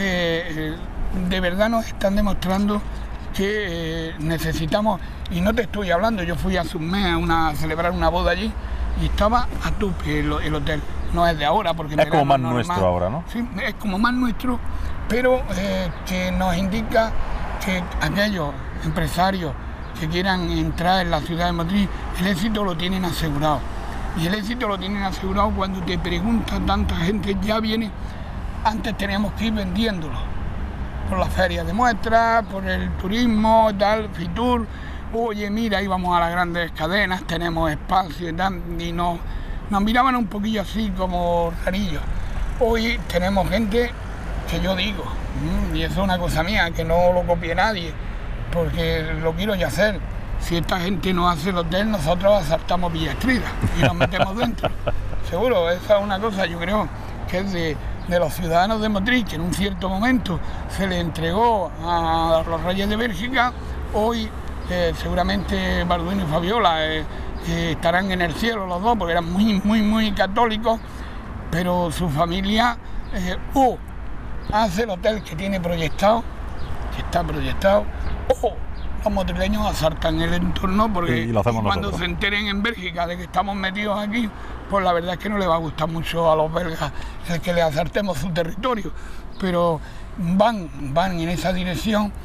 eh, de verdad nos están demostrando que eh, necesitamos, y no te estoy hablando, yo fui hace un mes a, una, a celebrar una boda allí y estaba a tope el, el hotel. No es de ahora, porque es como más normal, nuestro ahora, ¿no? Sí, es como más nuestro, pero eh, que nos indica que aquellos empresarios que quieran entrar en la ciudad de Madrid, el éxito lo tienen asegurado. Y el éxito lo tienen asegurado cuando te pregunta tanta gente, ya viene. Antes teníamos que ir vendiéndolo por las ferias de muestras, por el turismo, tal, Fitur. Oye, mira, íbamos a las grandes cadenas, tenemos espacio y tal, y nos, nos miraban un poquillo así como rarillos. Hoy tenemos gente que yo digo, y eso es una cosa mía, que no lo copie nadie, porque lo quiero ya hacer. Si esta gente no hace el hotel, nosotros asaltamos Villastrida y nos metemos dentro. Seguro, esa es una cosa, yo creo, que es de, de los ciudadanos de Madrid, que en un cierto momento se le entregó a los reyes de Bélgica. Hoy eh, seguramente Balduino y Fabiola eh, eh, estarán en el cielo los dos, porque eran muy, muy, muy católicos, pero su familia eh, o hace el hotel que tiene proyectado, que está proyectado, o los madrileños asaltan el entorno, porque y lo hacemos cuando nosotros. se enteren en Bélgica de que estamos metidos aquí, pues la verdad es que no les va a gustar mucho a los belgas el que le asaltemos su territorio, pero van, van en esa dirección.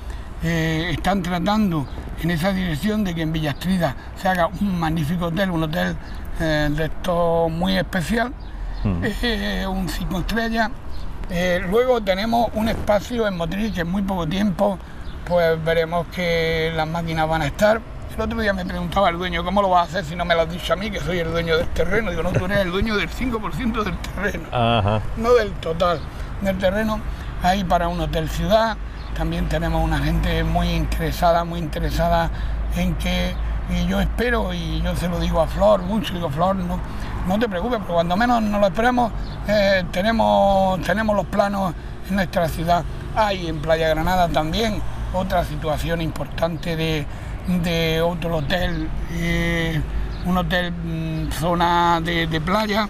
eh, están tratando en esa dirección de que en Villastrida se haga un magnífico hotel, un hotel eh, de esto muy especial, mm. eh, un cinco estrellas. Eh, luego tenemos un espacio en Motril que en muy poco tiempo pues veremos que las máquinas van a estar. El otro día me preguntaba el dueño, ¿cómo lo vas a hacer si no me lo has dicho a mí, que soy el dueño del terreno? Digo, no, tú eres el dueño del cinco por ciento del terreno, Ajá. no del total del terreno. Ahí para un hotel ciudad, también tenemos una gente muy interesada, muy interesada en que, y yo espero, y yo se lo digo a Flor mucho, digo, Flor, no, no te preocupes, porque cuando menos nos lo esperemos, eh, tenemos, tenemos los planos en nuestra ciudad. Hay en Playa Granada también otra situación importante de de otro hotel, eh, un hotel mmm, zona de, de playa,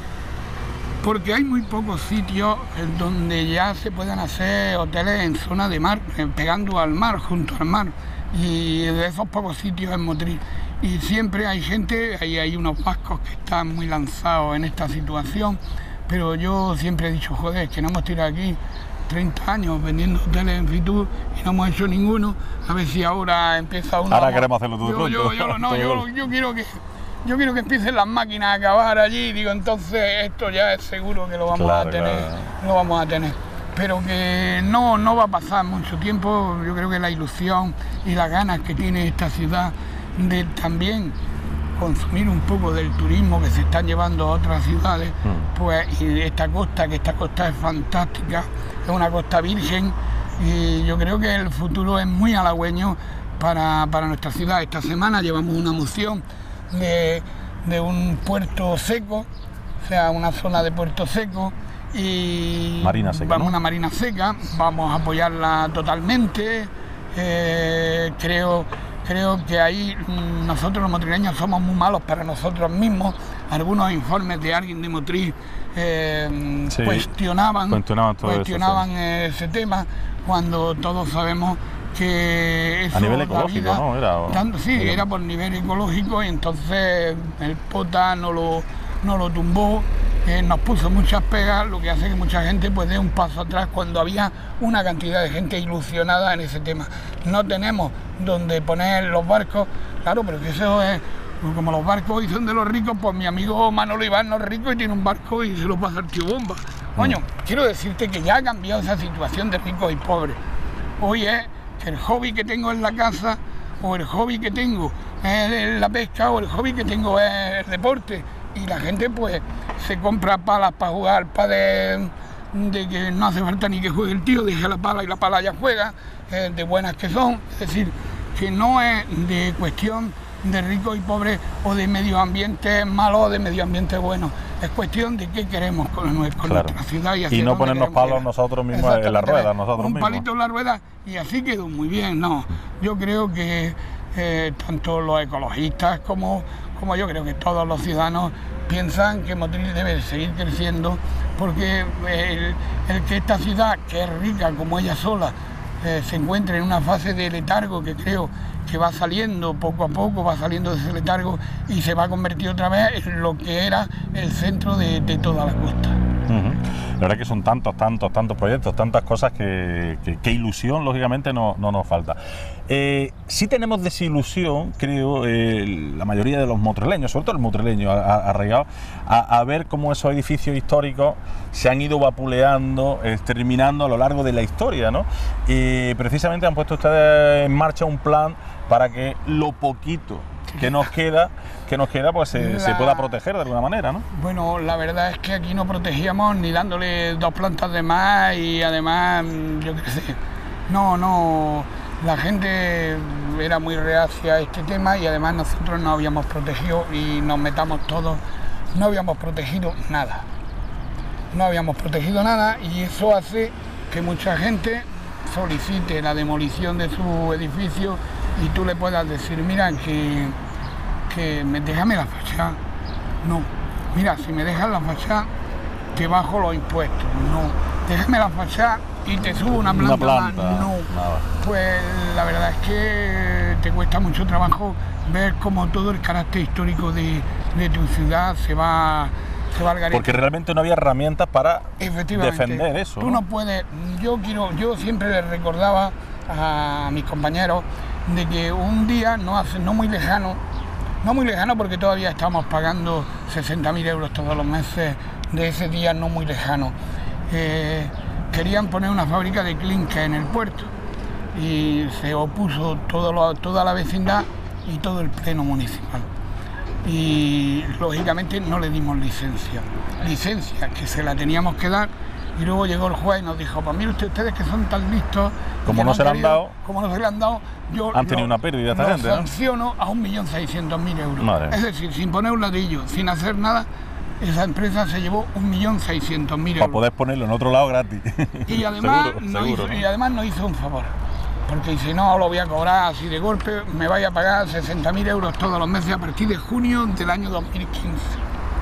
porque hay muy pocos sitios en donde ya se puedan hacer hoteles en zona de mar, eh, pegando al mar, junto al mar, y de esos pocos sitios en Motril. Y siempre hay gente, hay, hay unos vascos que están muy lanzados en esta situación, pero yo siempre he dicho, joder, que no hemos tirado aquí treinta años vendiendo hoteles en Fitur y no hemos hecho ninguno, a ver si ahora empieza uno. Ahora queremos hacerlo todo yo, yo, yo, no, yo, yo quiero que yo quiero que empiecen las máquinas a acabar allí, digo, entonces esto ya es seguro que lo vamos claro, a tener, claro. lo vamos a tener. Pero que no, no va a pasar mucho tiempo. Yo creo que la ilusión y las ganas que tiene esta ciudad de también consumir un poco del turismo que se están llevando a otras ciudades, mm. pues y esta costa, que esta costa es fantástica, es una costa virgen, y yo creo que el futuro es muy halagüeño para, para nuestra ciudad. Esta semana llevamos una moción de, de un puerto seco, o sea, una zona de puerto seco, y marina seca, vamos ¿no? una marina seca, vamos a apoyarla totalmente. Eh, creo Creo que ahí nosotros los motrileños somos muy malos para nosotros mismos. Algunos informes de alguien de Motril eh, sí, cuestionaban, cuestionaban, todo cuestionaban eso, sí. ese tema, cuando todos sabemos que eso, a nivel ecológico, vida, ¿no? Era, tanto, sí, era, era por nivel ecológico, y entonces el POTA no lo, no lo tumbó. Eh, nos puso muchas pegas, lo que hace que mucha gente pues dé un paso atrás cuando había una cantidad de gente ilusionada en ese tema. No tenemos donde poner los barcos, claro, pero que eso es, como los barcos hoy son de los ricos, pues mi amigo Manolo Iván no es rico y tiene un barco y se lo pasa al tío Bomba. Coño, quiero decirte que ya ha cambiado esa situación de ricos y pobres. Hoy es que el hobby que tengo en la casa, o el hobby que tengo es la pesca, o el hobby que tengo es el deporte. Y la gente pues se compra palas para jugar, para de, de que no hace falta ni que juegue el tío, deja la pala y la pala ya juega, eh, de buenas que son. Es decir, que no es de cuestión de ricos y pobres, o de medio ambiente malo o de medio ambiente bueno. Es cuestión de qué queremos con, con claro. nuestra ciudad. Y, y no ponernos palos llegar. nosotros mismos en la rueda. Nosotros un mismos. palito en la rueda y así quedó muy bien. No, yo creo que eh, tanto los ecologistas como... como yo creo que todos los ciudadanos piensan que Motril debe seguir creciendo, porque el, el que esta ciudad, que es rica como ella sola, eh, se encuentre en una fase de letargo, que creo que va saliendo poco a poco, va saliendo de ese letargo y se va a convertir otra vez en lo que era el centro de, de toda la costa. Uh-huh. La verdad que son tantos, tantos, tantos proyectos, tantas cosas que, que, que ilusión, lógicamente, no, no nos falta. Eh, sí tenemos desilusión, creo, eh, la mayoría de los motrileños, sobre todo el motrileño arraigado, a, a ver cómo esos edificios históricos se han ido vapuleando, eh, terminando a lo largo de la historia, ¿no? Y precisamente han puesto ustedes en marcha un plan para que lo poquito que nos queda, que nos queda pues se, la... se pueda proteger de alguna manera, ¿no? Bueno, la verdad es que aquí no protegíamos ni dándole dos plantas de más, y además, yo qué sé, no, no, la gente era muy reacia a este tema, y además nosotros no habíamos protegido, y nos metamos todos, no habíamos protegido nada, no habíamos protegido nada, y eso hace que mucha gente solicite la demolición de su edificio, y tú le puedas decir, mira, que, que me, déjame la fachada. No, mira, si me dejas la fachada, te bajo los impuestos. No, déjame la fachada y te subo una planta, una planta más. No, nada. Pues la verdad es que te cuesta mucho trabajo ver cómo todo el carácter histórico de, de tu ciudad se va, se va al garete. Porque realmente no había herramientas para defender eso. Tú no, no puedes, yo quiero, yo siempre les recordaba a mis compañeros de que un día, no, hace, no muy lejano, no muy lejano porque todavía estamos pagando sesenta mil euros todos los meses de ese día no muy lejano, eh, querían poner una fábrica de clinker en el puerto y se opuso todo lo, toda la vecindad y todo el pleno municipal. Y lógicamente no le dimos licencia, licencia que se la teníamos que dar, y luego llegó el juez y nos dijo, pues mire usted, ustedes que son tan listos, como no, no se le han dado, como no se le han dado, yo han tenido lo, una pérdida esta gente, ¿no? Sanciono a un millón seiscientos mil euros. Madre. Es decir, sin poner un ladrillo, sin hacer nada, esa empresa se llevó un millón seiscientos mil euros. Para poder ponerlo en otro lado gratis. Y además, seguro, no seguro, hizo, ¿no? y además nos hizo un favor. Porque si no lo voy a cobrar así de golpe, me vaya a pagar sesenta mil euros todos los meses a partir de junio del año dos mil quince.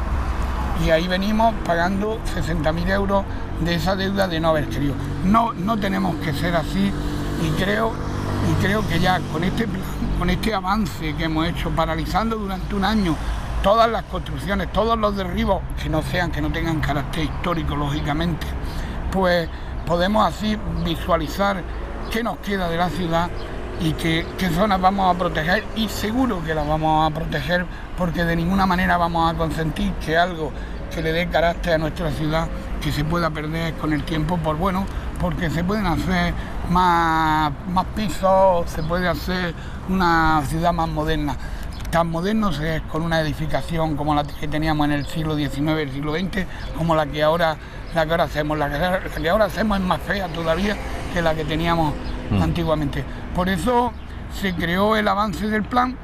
Y ahí venimos pagando sesenta mil euros de esa deuda de no haber querido. No, no tenemos que ser así, y creo, y creo que ya con este plan, con este avance que hemos hecho, paralizando durante un año todas las construcciones, todos los derribos que no sean, que no tengan carácter histórico, lógicamente, pues podemos así visualizar qué nos queda de la ciudad y qué, qué zonas vamos a proteger, y seguro que las vamos a proteger, porque de ninguna manera vamos a consentir que algo que le dé carácter a nuestra ciudad, que se pueda perder con el tiempo, por bueno, porque se pueden hacer más, más pisos, se puede hacer una ciudad más moderna. Tan modernos es con una edificación como la que teníamos en el siglo diecinueve, el siglo veinte, como la que ahora, la que ahora hacemos. La que, la que ahora hacemos es más fea todavía que la que teníamos mm. antiguamente. Por eso se creó el avance del plan,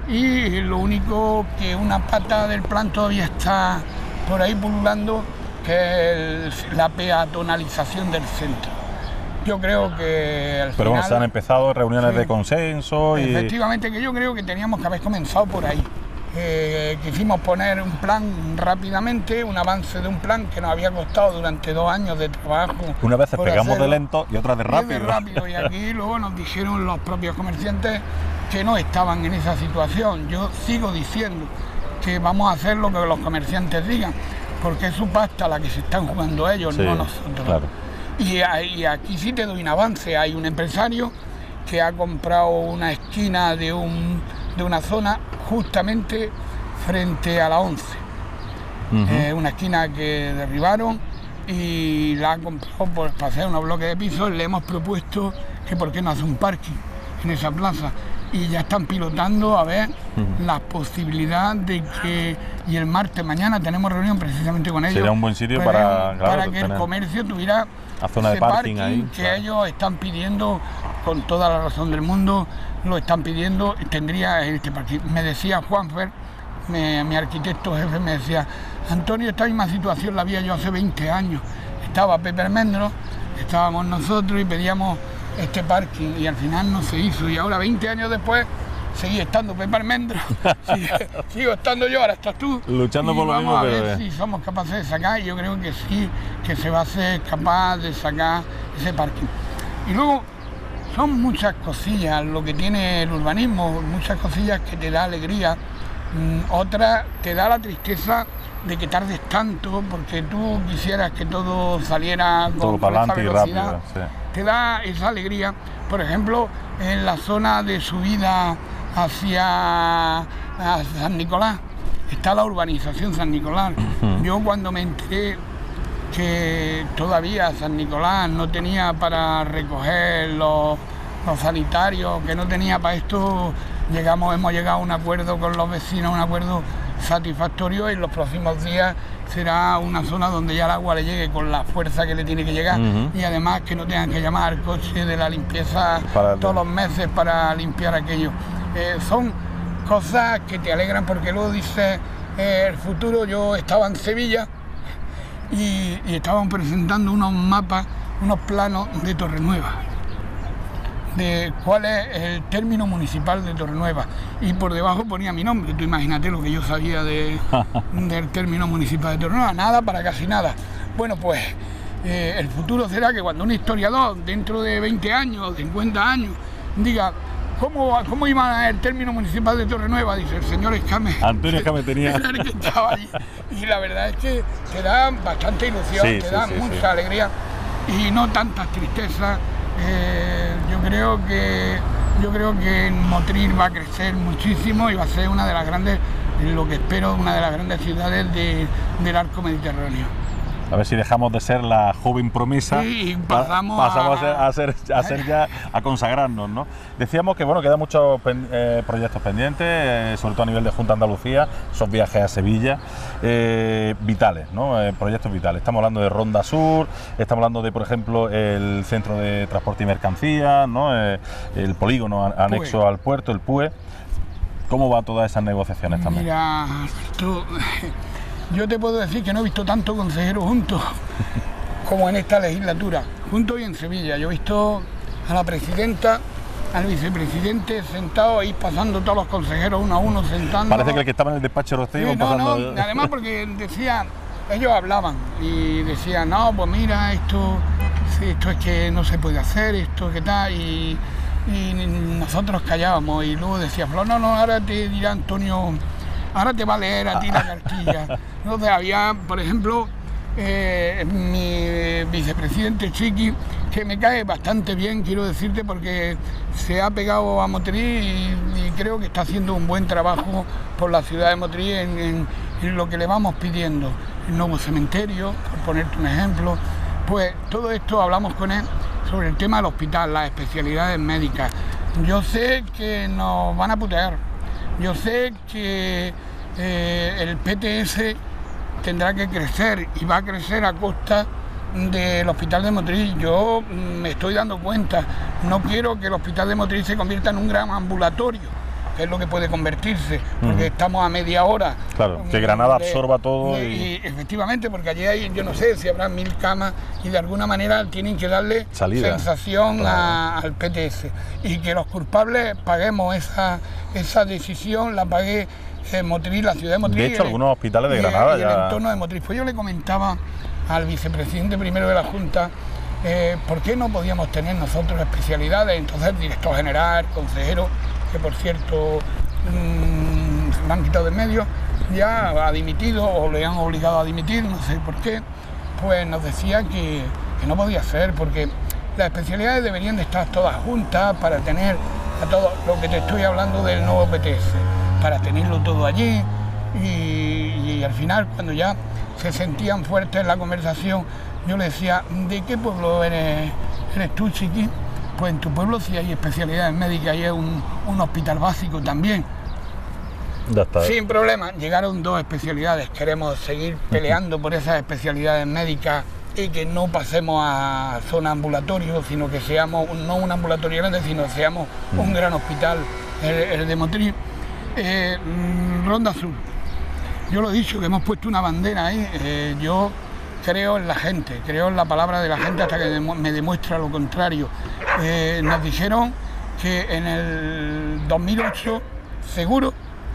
y lo único que una pata del plan todavía está por ahí pululando, que es el, la peatonalización del centro. Yo creo que al Pero bueno, final, se han empezado reuniones sí, de consenso y... Efectivamente, que yo creo que teníamos que haber comenzado por ahí. Eh, quisimos poner un plan rápidamente, un avance de un plan que nos había costado durante dos años de trabajo. Una vez pegamos hacerlo, de lento y otras de rápido. Y de rápido. Y aquí luego nos dijeron los propios comerciantes que no estaban en esa situación. Yo sigo diciendo que vamos a hacer lo que los comerciantes digan, porque es su pasta la que se están jugando ellos, sí, no nosotros. Claro. Y, y aquí sí te doy un avance. Hay un empresario que ha comprado una esquina de, un, de una zona justamente frente a la once. Uh-huh. eh, una esquina que derribaron y la ha comprado por, para hacer unos bloques de pisos. Le hemos propuesto que por qué no hace un parking en esa plaza. Y ya están pilotando a ver uh-huh. la posibilidad de que, y el martes mañana tenemos reunión precisamente con ellos. Sería un buen sitio para, para claro, que el comercio tuviera a zona de parking, parking ahí, que claro. ellos están pidiendo, con toda la razón del mundo, lo están pidiendo, tendría este parking. Me decía Juanfer, me, mi arquitecto jefe, me decía, Antonio, esta misma situación la había yo hace veinte años. Estaba Pepe Almendro, estábamos nosotros y pedíamos este parking, y al final no se hizo, y ahora veinte años después seguí estando Pepe Almendro, sigo, sigo estando yo, ahora estás tú, luchando por lo mismo. Vamos a ver pero... si somos capaces de sacar, y yo creo que sí, que se va a ser capaz de sacar ese parking. Y luego son muchas cosillas lo que tiene el urbanismo, muchas cosillas que te da alegría, mm, otras te da la tristeza de que tardes tanto, porque tú quisieras que todo saliera todo con para esa adelante y velocidad. rápido, sí. Te da esa alegría, por ejemplo, en la zona de subida hacia San Nicolás, está la urbanización San Nicolás. Uh-huh. Yo cuando me enteré que todavía San Nicolás no tenía para recoger los, los sanitarios, que no tenía para esto, llegamos, hemos llegado a un acuerdo con los vecinos, un acuerdo satisfactorio, y en los próximos días será una zona donde ya el agua le llegue con la fuerza que le tiene que llegar, uh-huh. y además que no tengan que llamar al coche de la limpieza para todos los meses para limpiar aquello. Eh, son cosas que te alegran, porque luego dices, eh, el futuro. Yo estaba en Sevilla y, y estaban presentando unos mapas, unos planos de Torrenueva, de cuál es el término municipal de Torrenueva, y por debajo ponía mi nombre. Tú imagínate lo que yo sabía de, del término municipal de Torrenueva, nada para casi nada. Bueno, pues eh, el futuro será que cuando un historiador dentro de veinte años o cincuenta años diga ¿cómo, cómo iba el término municipal de Torrenueva? Dice el señor Escame. Antonio Escame tenía. El que estaba allí. Y la verdad es que te da bastante ilusión, sí, te sí, da sí, mucha sí. alegría y no tantas tristezas. Eh, yo creo que yo creo que Motril va a crecer muchísimo y va a ser una de las grandes, lo que espero, una de las grandes ciudades de, del arco mediterráneo. A ver si dejamos de ser la joven promesa, sí, y pasamos, pasamos a, a, ser, a ser ya a consagrarnos, ¿no? Decíamos que bueno, quedan muchos pen, eh, proyectos pendientes, eh, sobre todo a nivel de Junta de Andalucía, esos viajes a Sevilla, eh, vitales, ¿no? Eh, proyectos vitales. Estamos hablando de Ronda Sur, estamos hablando de, por ejemplo, el Centro de Transporte y Mercancías, ¿no? Eh, el polígono anexo P U E. Al puerto, el P U E. ¿Cómo va todas esas negociaciones también? Mira, tú... Yo te puedo decir que no he visto tantos consejeros juntos como en esta legislatura, juntos y en Sevilla. Yo he visto a la presidenta, al vicepresidente sentados ahí pasando todos los consejeros uno a uno, sentando. Parece que el que estaba en el despacho lo estoy sí, no, pasando. No, además porque decían, ellos hablaban y decían, no, pues mira, esto, esto es que no se puede hacer, esto que tal, y, y nosotros callábamos y luego decía, no, no, ahora te dirá Antonio, ahora te va a leer a ti la cartilla. Entonces había, por ejemplo, eh, mi vicepresidente Chiqui, que me cae bastante bien, quiero decirte, porque se ha pegado a Motril y, y creo que está haciendo un buen trabajo por la ciudad de Motril en, en, en lo que le vamos pidiendo. El nuevo cementerio, por ponerte un ejemplo. Pues todo esto hablamos con él sobre el tema del hospital, las especialidades médicas. Yo sé que nos van a putear. Yo sé que eh, el P T S tendrá que crecer y va a crecer a costa del Hospital de Motril. Yo me estoy dando cuenta, no quiero que el Hospital de Motril se convierta en un gran ambulatorio, que es lo que puede convertirse, porque uh-huh. estamos a media hora. Claro, que Granada de, absorba todo. De, y... y efectivamente, porque allí hay, yo no sé si habrá mil camas y de alguna manera tienen que darle salida, sensación claro. a, al P T S y que los culpables paguemos esa, esa decisión, la pague eh, Motril, la ciudad de Motril. De hecho, el, algunos hospitales de y, Granada y ya... el entorno de Motril. Pues yo le comentaba al vicepresidente primero de la Junta, eh, ¿por qué no podíamos tener nosotros especialidades? Entonces el director general, el consejero, que por cierto mmm, se lo han quitado de medio, ya ha dimitido o le han obligado a dimitir, no sé por qué, pues nos decía que, que no podía ser, porque las especialidades deberían de estar todas juntas para tener a todo lo que te estoy hablando del nuevo P T S, para tenerlo todo allí y, y al final cuando ya se sentían fuertes en la conversación, yo le decía, ¿de qué pueblo eres, eres tú, Chiqui? Pues en tu pueblo sí hay especialidades médicas y hay un, un hospital básico también. Ya está. Sin problema, llegaron dos especialidades, queremos seguir peleando por esas especialidades médicas y que no pasemos a zona ambulatorio, sino que seamos no un ambulatorio grande, sino que seamos un gran hospital, el, el de Motril. Eh, Ronda Sur, yo lo he dicho, que hemos puesto una bandera ahí, eh, yo creo en la gente, creo en la palabra de la gente hasta que me demuestra lo contrario. Eh, nos dijeron que en el dos mil ocho, seguro,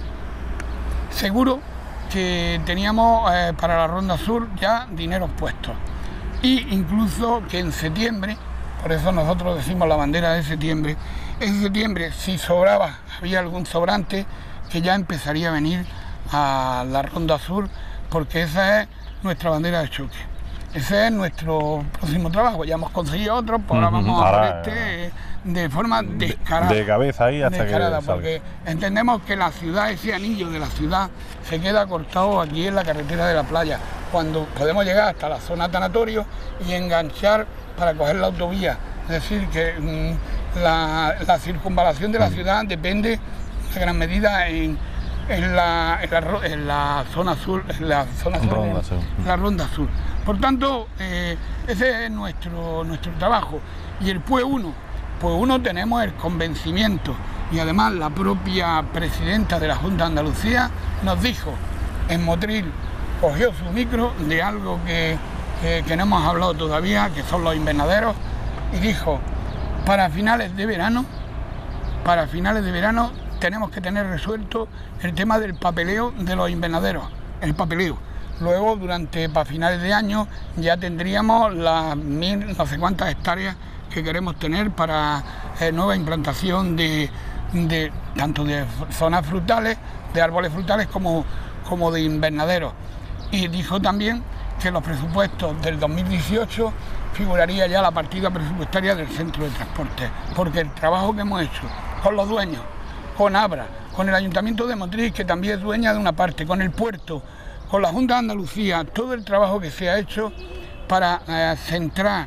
seguro que teníamos eh, para la Ronda Sur ya dineros puestos. Y incluso que en septiembre, por eso nosotros decimos la bandera de septiembre, en septiembre si sobraba, había algún sobrante, que ya empezaría a venir a la Ronda Sur, porque esa es nuestra bandera de choque. Ese es nuestro próximo trabajo. Ya hemos conseguido otro, pues ahora vamos uh-huh. a por este de forma descarada. De, de cabeza ahí hasta descarada, que porque entendemos que la ciudad, ese anillo de la ciudad, se queda cortado aquí en la carretera de la playa, cuando podemos llegar hasta la zona tanatorio y enganchar para coger la autovía. Es decir, que mmm, la, la circunvalación de la ciudad depende en gran medida en En la, en, la, en la zona sur, en la zona sur, Ronda, en, sí. la Ronda Sur. Por tanto, eh, ese es nuestro, nuestro trabajo. Y el P U E uno, P U E uno tenemos el convencimiento, y además la propia presidenta de la Junta de Andalucía nos dijo, en Motril cogió su micro de algo que, que, que no hemos hablado todavía, que son los invernaderos, y dijo, para finales de verano, para finales de verano, tenemos que tener resuelto el tema del papeleo de los invernaderos, el papeleo. Luego, durante para finales de año, ya tendríamos las mil, no sé cuántas hectáreas que queremos tener para eh, nueva implantación de, de tanto de zonas frutales, de árboles frutales, como, como de invernaderos. Y dijo también que los presupuestos del dos mil dieciocho figuraría ya la partida presupuestaria del centro de transporte, porque el trabajo que hemos hecho con los dueños, con Abra, con el Ayuntamiento de Motril, que también es dueña de una parte, con el puerto, con la Junta de Andalucía, todo el trabajo que se ha hecho para eh, centrar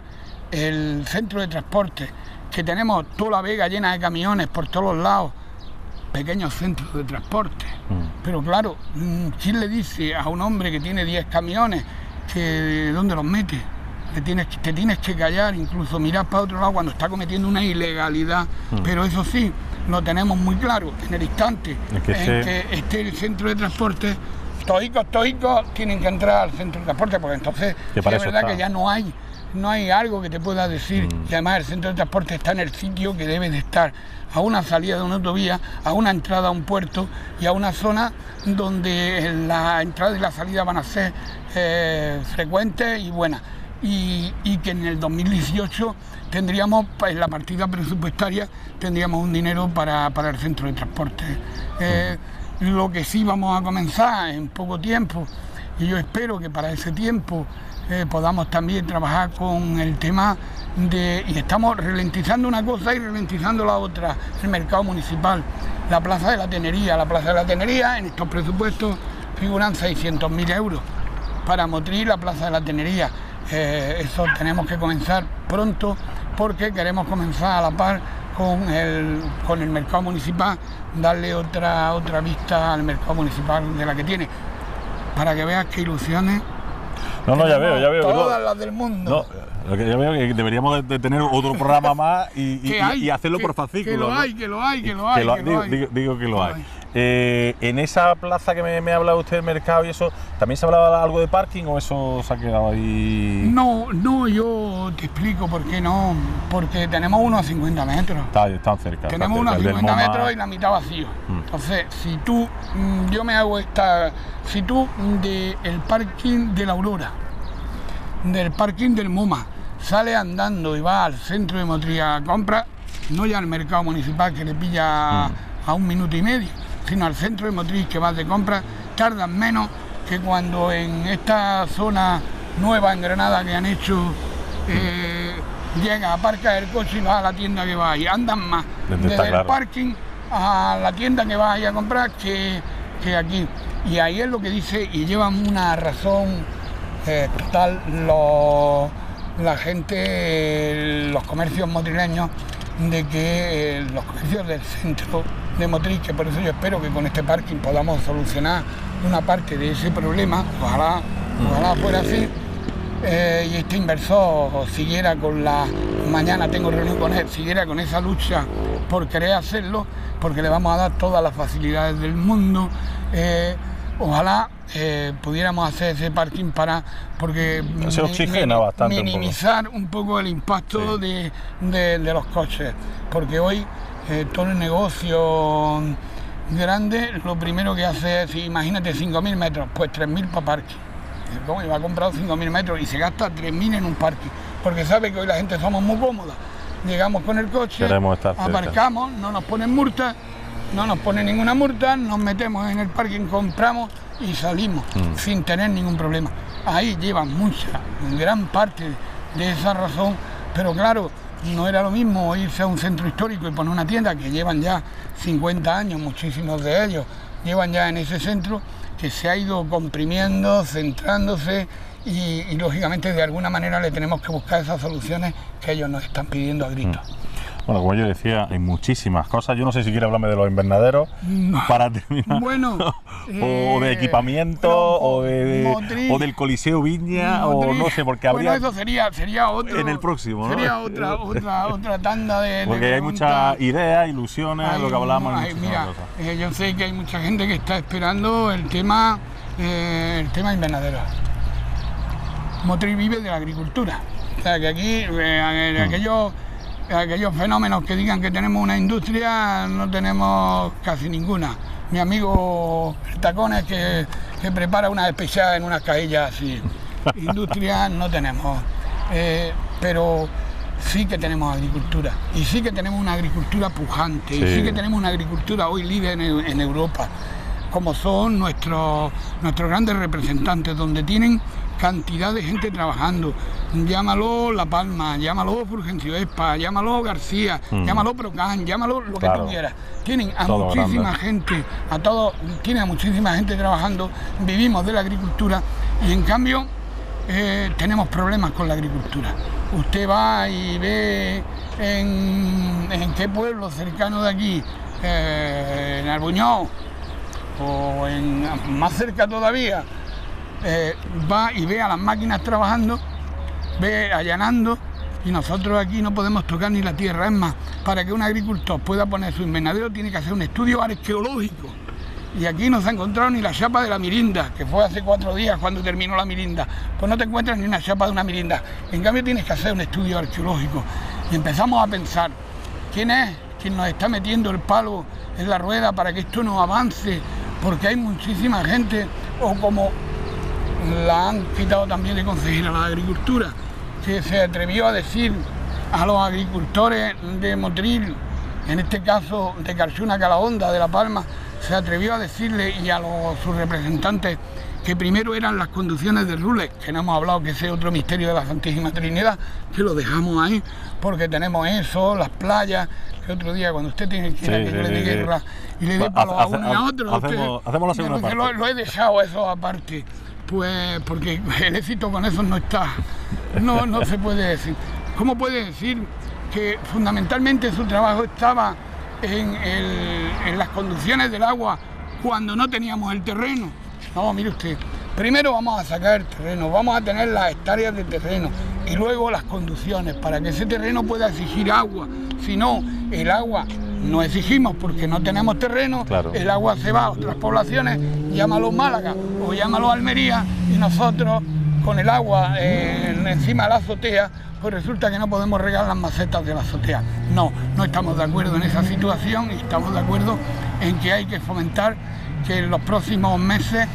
el centro de transporte, que tenemos toda la Vega llena de camiones por todos los lados, pequeños centros de transporte. Mm. Pero claro, ¿quién le dice a un hombre que tiene diez camiones que dónde los mete? Te tienes, te tienes que callar, incluso mirar para otro lado cuando está cometiendo una ilegalidad. Mm. Pero eso sí, lo tenemos muy claro, en el instante es que en sí. que esté el centro de transporte, toicos, toicos tienen que entrar al centro de transporte, porque entonces sí, es verdad está. que ya no hay no hay algo que te pueda decir, mm. y además el centro de transporte está en el sitio que debe de estar, a una salida de una autovía, a una entrada a un puerto y a una zona donde la entrada y la salida van a ser eh, frecuentes y buenas, y, y que en el dos mil dieciocho tendríamos, en la partida presupuestaria, tendríamos un dinero para, para el centro de transporte. Eh, mm. Lo que sí vamos a comenzar en poco tiempo, y yo espero que para ese tiempo Eh, podamos también trabajar con el tema de, y estamos ralentizando una cosa y ralentizando la otra, el mercado municipal, la Plaza de la Tenería. La Plaza de la Tenería, en estos presupuestos figuran seiscientos mil euros para Motril, la Plaza de la Tenería. Eh, eso tenemos que comenzar pronto, porque queremos comenzar a la par con el, con el mercado municipal, darle otra, otra vista al mercado municipal de la que tiene, para que veas qué ilusiones. No, no, ya veo, ya veo. Todas las del mundo. No, ya veo que deberíamos de, de tener otro programa más y, y, hay, y hacerlo que, por fascículos. Que lo ¿no? hay, que lo hay, que lo hay. Que lo, que digo, lo hay. Digo, digo que lo hay. Eh, en esa plaza que me, me ha hablado usted del mercado y eso, ¿también se hablaba algo de parking o eso se ha quedado ahí? No, no, yo te explico por qué no. Porque tenemos unos cincuenta metros. Está, están cerca. Tenemos unos cincuenta metros y la mitad vacío. Mm. Entonces, si tú, yo me hago esta, si tú del parking de la Aurora, del parking del MoMA, sale andando y va al centro de Motril a comprar, no ya al mercado municipal que le pilla mm. a un minuto y medio, sino al centro de Motril que vas de compra, tardan menos que cuando en esta zona nueva en Granada que han hecho, eh, llega, aparca el coche y va a la tienda que va y andan más desde, desde el claro. parking a la tienda que vas a comprar que, que aquí. Y ahí es lo que dice, y llevan una razón eh, total los, la gente, los comercios motrileños, de que eh, los comercios del centro de Motril, que por eso yo espero que con este parking podamos solucionar una parte de ese problema, ojalá, ojalá fuera así, eh, y este inversor siguiera con la, mañana tengo reunión con él, siguiera con esa lucha por querer hacerlo, porque le vamos a dar todas las facilidades del mundo, eh, ojalá eh, pudiéramos hacer ese parking para, porque se oxigena mi, bastante minimizar un poco, un poco el impacto sí. de, de, de los coches, porque hoy eh, todo el negocio grande lo primero que hace es, imagínate cinco mil metros, pues tres mil para parking. ¿Cómo? Iba a comprar cinco mil metros y se gasta tres mil en un parking, porque sabe que hoy la gente somos muy cómoda, llegamos con el coche, aparcamos, no nos ponen multas, no nos ponen ninguna multa, nos metemos en el parking, compramos y salimos mm. sin tener ningún problema. Ahí llevan mucha, gran parte de esa razón, pero claro, no era lo mismo irse a un centro histórico y poner una tienda, que llevan ya cincuenta años, muchísimos de ellos llevan ya en ese centro, que se ha ido comprimiendo, centrándose y, y lógicamente de alguna manera le tenemos que buscar esas soluciones que ellos nos están pidiendo a gritos. Mm. Bueno, como yo decía, hay muchísimas cosas. Yo no sé si quiere hablarme de los invernaderos no. para terminar. Bueno, o de equipamiento, eh, o, de, de, Motril, o del Coliseo Viña, Motril, o no sé, porque habría. Bueno, eso sería, sería otro. En el próximo, ¿no? Sería otra, otra, otra tanda de. Porque de hay muchas ideas, ilusiones, hay, lo que hablamos. Hay, mira, eh, yo sé que hay mucha gente que está esperando el tema, eh, el tema invernadero. Motril vive de la agricultura. O sea, que aquí, eh, mm. aquellos. aquellos fenómenos que digan que tenemos una industria, no tenemos casi ninguna. Mi amigo el Tacones que, que prepara una despechada en unas caillas así. Industria no tenemos, eh, pero sí que tenemos agricultura, y sí que tenemos una agricultura pujante, sí. y sí que tenemos una agricultura hoy líder en, en Europa. como son nuestros, nuestros grandes representantes, donde tienen cantidad de gente trabajando. Llámalo La Palma, llámalo Fulgencio Espa, llámalo García, mm. llámalo Procán, llámalo lo claro. que tú quieras. Tienen a todo muchísima grande. gente, a todos, tienen a muchísima gente trabajando, vivimos de la agricultura y en cambio eh, tenemos problemas con la agricultura. Usted va y ve en, en qué pueblo cercano de aquí, eh, en Albuñol, o en, más cerca todavía, eh, va y ve a las máquinas trabajando, ve allanando, y nosotros aquí no podemos tocar ni la tierra. Es más, para que un agricultor pueda poner su invernadero tiene que hacer un estudio arqueológico, y aquí no se ha encontrado ni la chapa de la mirinda, que fue hace cuatro días cuando terminó la mirinda. Pues no te encuentras ni una chapa de una mirinda. En cambio tienes que hacer un estudio arqueológico, y empezamos a pensar quién es quien nos está metiendo el palo en la rueda para que esto no avance, porque hay muchísima gente, o como la han quitado también de consejera a la agricultura, que se atrevió a decir a los agricultores de Motril, en este caso de Carchuna Calahonda, de La Palma, se atrevió a decirle, y a los, sus representantes, que primero eran las conducciones de Rules, que no hemos hablado, que ese otro misterio de la Santísima Trinidad, que lo dejamos ahí, porque tenemos eso, las playas, que otro día cuando usted tiene que ir a que yo le dé guerra y le dé palo a uno y a otro, hacemos, usted, hacemos la segunda parte. Lo, lo he dejado eso aparte, pues porque el éxito con eso no está, no, no se puede decir. ¿Cómo puede decir que fundamentalmente su trabajo estaba en, el, en las conducciones del agua cuando no teníamos el terreno? No, mire usted, primero vamos a sacar el terreno, vamos a tener las hectáreas de terreno y luego las conducciones para que ese terreno pueda exigir agua. Si no, el agua no exigimos porque no tenemos terreno, claro. El agua se va a otras poblaciones, llámalo Málaga o llámalo Almería, y nosotros con el agua eh, encima de la azotea, pues resulta que no podemos regar las macetas de la azotea. No, no estamos de acuerdo en esa situación, y estamos de acuerdo en que hay que fomentar que en los próximos meses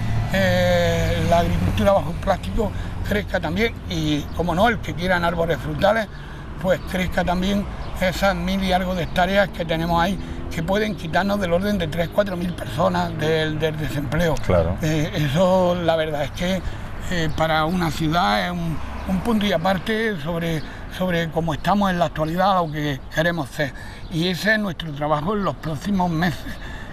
eh, la agricultura bajo plástico crezca también, y como no, el que quieran árboles frutales, pues crezca también esas mil y algo de hectáreas que tenemos ahí, que pueden quitarnos del orden de tres, cuatro mil personas del, del desempleo. Claro. Eh, eso la verdad es que eh, para una ciudad es un, un punto y aparte sobre, sobre cómo estamos en la actualidad, lo que queremos ser. Y ese es nuestro trabajo en los próximos meses,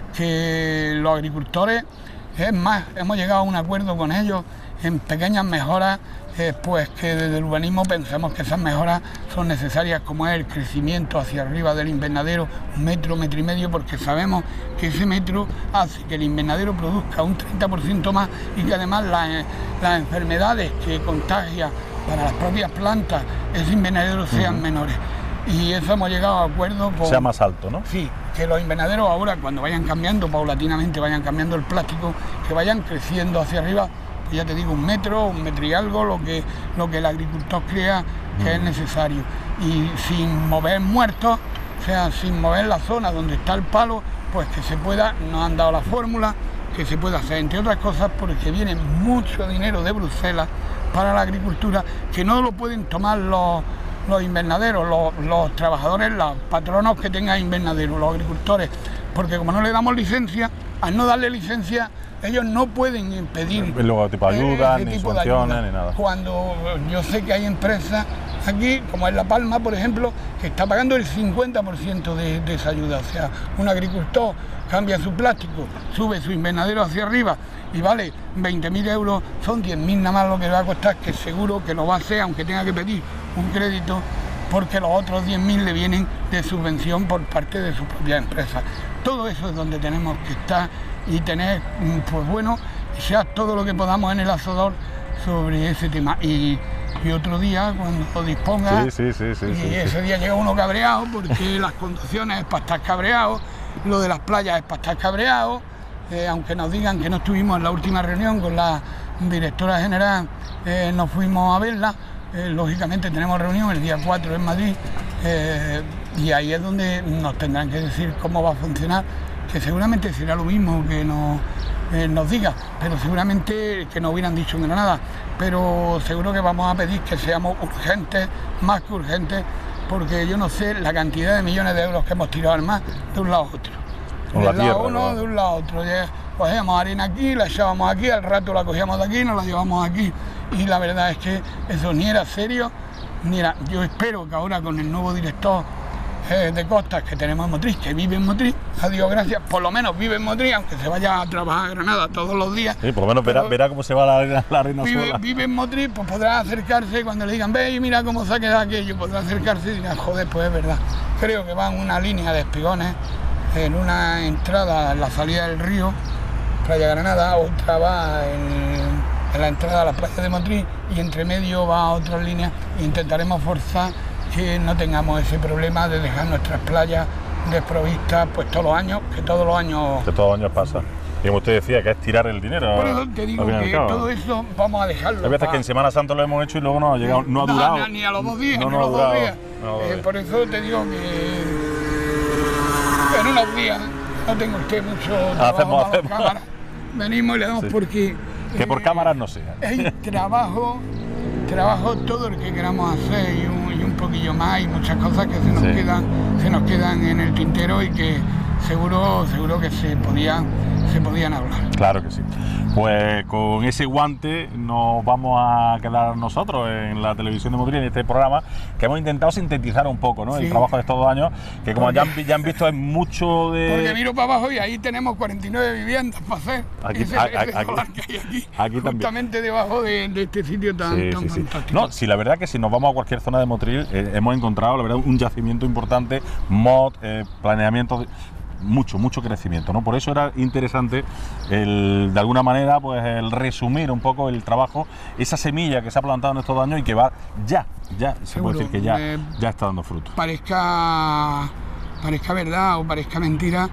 que los agricultores, es más, hemos llegado a un acuerdo con ellos en pequeñas mejoras, eh, pues que desde el urbanismo pensamos que esas mejoras son necesarias, como es el crecimiento hacia arriba del invernadero, un metro, metro y medio, porque sabemos que ese metro hace que el invernadero produzca un treinta por ciento más, y que además las, las enfermedades que contagia para las propias plantas ese invernadero sean uh-huh. menores. Y eso hemos llegado a acuerdo con... Sea más alto, ¿no? Sí, que los invernaderos ahora, cuando vayan cambiando, paulatinamente vayan cambiando el plástico, que vayan creciendo hacia arriba, pues ya te digo, un metro, un metro y algo, lo que, lo que el agricultor crea que mm. es necesario. Y sin mover muertos, o sea, sin mover la zona donde está el palo, pues que se pueda, nos han dado la fórmula, que se pueda hacer, entre otras cosas, porque viene mucho dinero de Bruselas para la agricultura, que no lo pueden tomar los... los invernaderos, los, los trabajadores, los patronos que tengan invernaderos, los agricultores, porque como no le damos licencia, al no darle licencia, ellos no pueden impedir y luego tipo ayuda, ese ni tipo de subvenciones, ayuda. Ni nada. Cuando yo sé que hay empresas aquí, como en La Palma, por ejemplo, que está pagando el cincuenta por ciento de, de esa ayuda. O sea, un agricultor cambia su plástico, sube su invernadero hacia arriba y vale veinte mil euros, son diez mil nada más lo que le va a costar, que seguro que lo va a hacer, aunque tenga que pedir un crédito, porque los otros diez mil le vienen de subvención por parte de su propia empresa. Todo eso es donde tenemos que estar y tener, pues bueno, ya todo lo que podamos en el asador sobre ese tema. Y, y otro día, cuando lo disponga, sí, sí, sí, sí, y sí, ese sí. día llega uno cabreado, porque las conducciones es para estar cabreado, lo de las playas es para estar cabreado, eh, aunque nos digan que no estuvimos en la última reunión con la directora general, eh, nos fuimos a verla. Eh, lógicamente tenemos reunión el día cuatro en Madrid, eh, y ahí es donde nos tendrán que decir cómo va a funcionar, que seguramente será lo mismo que nos, eh, nos diga, pero seguramente que no hubieran dicho en Granada, pero seguro que vamos a pedir que seamos urgentes, más que urgentes, porque yo no sé la cantidad de millones de euros que hemos tirado al mar de un lado a otro. Con de la un lado tierra, uno, ¿no? de un lado a otro. cogíamos arena aquí, la echábamos aquí, al rato la cogíamos de aquí, nos la llevamos aquí. Y la verdad es que eso ni era serio, ni era... Yo espero que ahora con el nuevo director eh, de costas que tenemos en Motril, que vive en Motril, a Dios gracias, por lo menos vive en Motril, aunque se vaya a trabajar a Granada todos los días. Sí, por lo menos verá, verá cómo se va la arena, la arena vive, sola. Vive en Motril, pues podrá acercarse cuando le digan, ve y mira cómo se ha quedado aquello, podrá acercarse y dirá, joder, pues es verdad. Creo que va en una línea de espigones, en una entrada en la salida del río, Playa Granada, otra va en... en la entrada a la playa de Motril y entre medio va a otras líneas e intentaremos forzar que no tengamos ese problema de dejar nuestras playas desprovistas pues todos los años, que todos los años... Que todos los años pasa. Y como usted decía, que es tirar el dinero. Por eso te digo que todo eso vamos a dejarlo. Hay veces pa... que en Semana Santa lo hemos hecho y luego no ha llegado, no ha no, durado. No, ni a los dos días, no, ni no a los durado, dos días. no, eh, por eso te digo que en unos días no tengo usted mucho trabajo hacemos, para hacemos. las cámaras. Venimos y le damos sí. porque... Que por cámaras no sea. Hay trabajo, trabajo todo el que queramos hacer y un, y un poquillo más y muchas cosas que se nos, sí. quedan, se nos quedan en el tintero y que seguro, seguro que se podían, se podían hablar. Claro que sí. Pues con ese guante nos vamos a quedar nosotros en la televisión de Motril, en este programa, que hemos intentado sintetizar un poco, ¿no? Sí. El trabajo de estos dos años, que como ya han, ya han visto es mucho de... Porque miro para abajo y ahí tenemos cuarenta y nueve viviendas para hacer. Aquí, ese, a, ese aquí, solar que hay aquí, aquí justamente también. Debajo de, de este sitio tan, sí, tan sí, sí. fantástico. No, sí, la verdad que si nos vamos a cualquier zona de Motril, eh, hemos encontrado, la verdad, un yacimiento importante, mod, eh, planeamiento... De, mucho, mucho crecimiento, ¿no? Por eso era interesante el, de alguna manera, pues el resumir un poco el trabajo, esa semilla que se ha plantado en estos dos años y que va ya, ya, se Seguro, puede decir que ya, eh, ya está dando fruto. Parezca, parezca verdad o parezca mentira,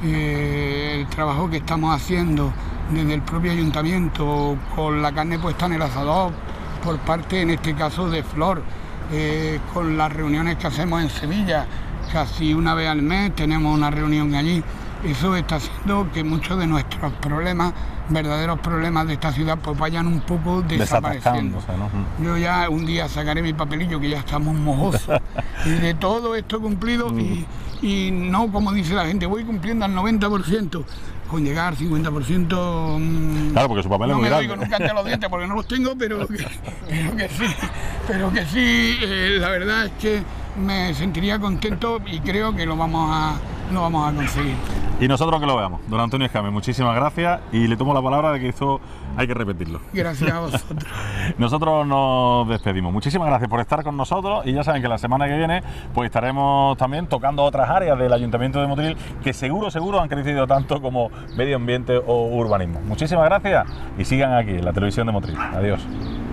eh, el trabajo que estamos haciendo desde el propio ayuntamiento, con la carne puesta en el asador, por parte, en este caso, de Flor, eh, con las reuniones que hacemos en Sevilla, casi una vez al mes tenemos una reunión allí. Eso está haciendo que muchos de nuestros problemas, verdaderos problemas de esta ciudad, pues vayan un poco desapareciendo. ¿No? Yo ya un día sacaré mi papelillo, que ya estamos mojosos, y de todo esto cumplido, mm. y, y no como dice la gente, voy cumpliendo al noventa por ciento. Con llegar al cincuenta por ciento... Mmm, claro, porque su papel no es muy grande. No me doy nunca ante los dientes porque no los tengo, pero que, pero que sí, pero que sí, eh, la verdad es que me sentiría contento y creo que lo vamos a, lo vamos a conseguir. Y nosotros que lo veamos. Don Antonio Escame, muchísimas gracias y le tomo la palabra de que esto hay que repetirlo. Gracias a vosotros. Nosotros nos despedimos. Muchísimas gracias por estar con nosotros y ya saben que la semana que viene pues estaremos también tocando otras áreas del Ayuntamiento de Motril que seguro, seguro han crecido tanto como medio ambiente o urbanismo. Muchísimas gracias y sigan aquí en la televisión de Motril. Adiós.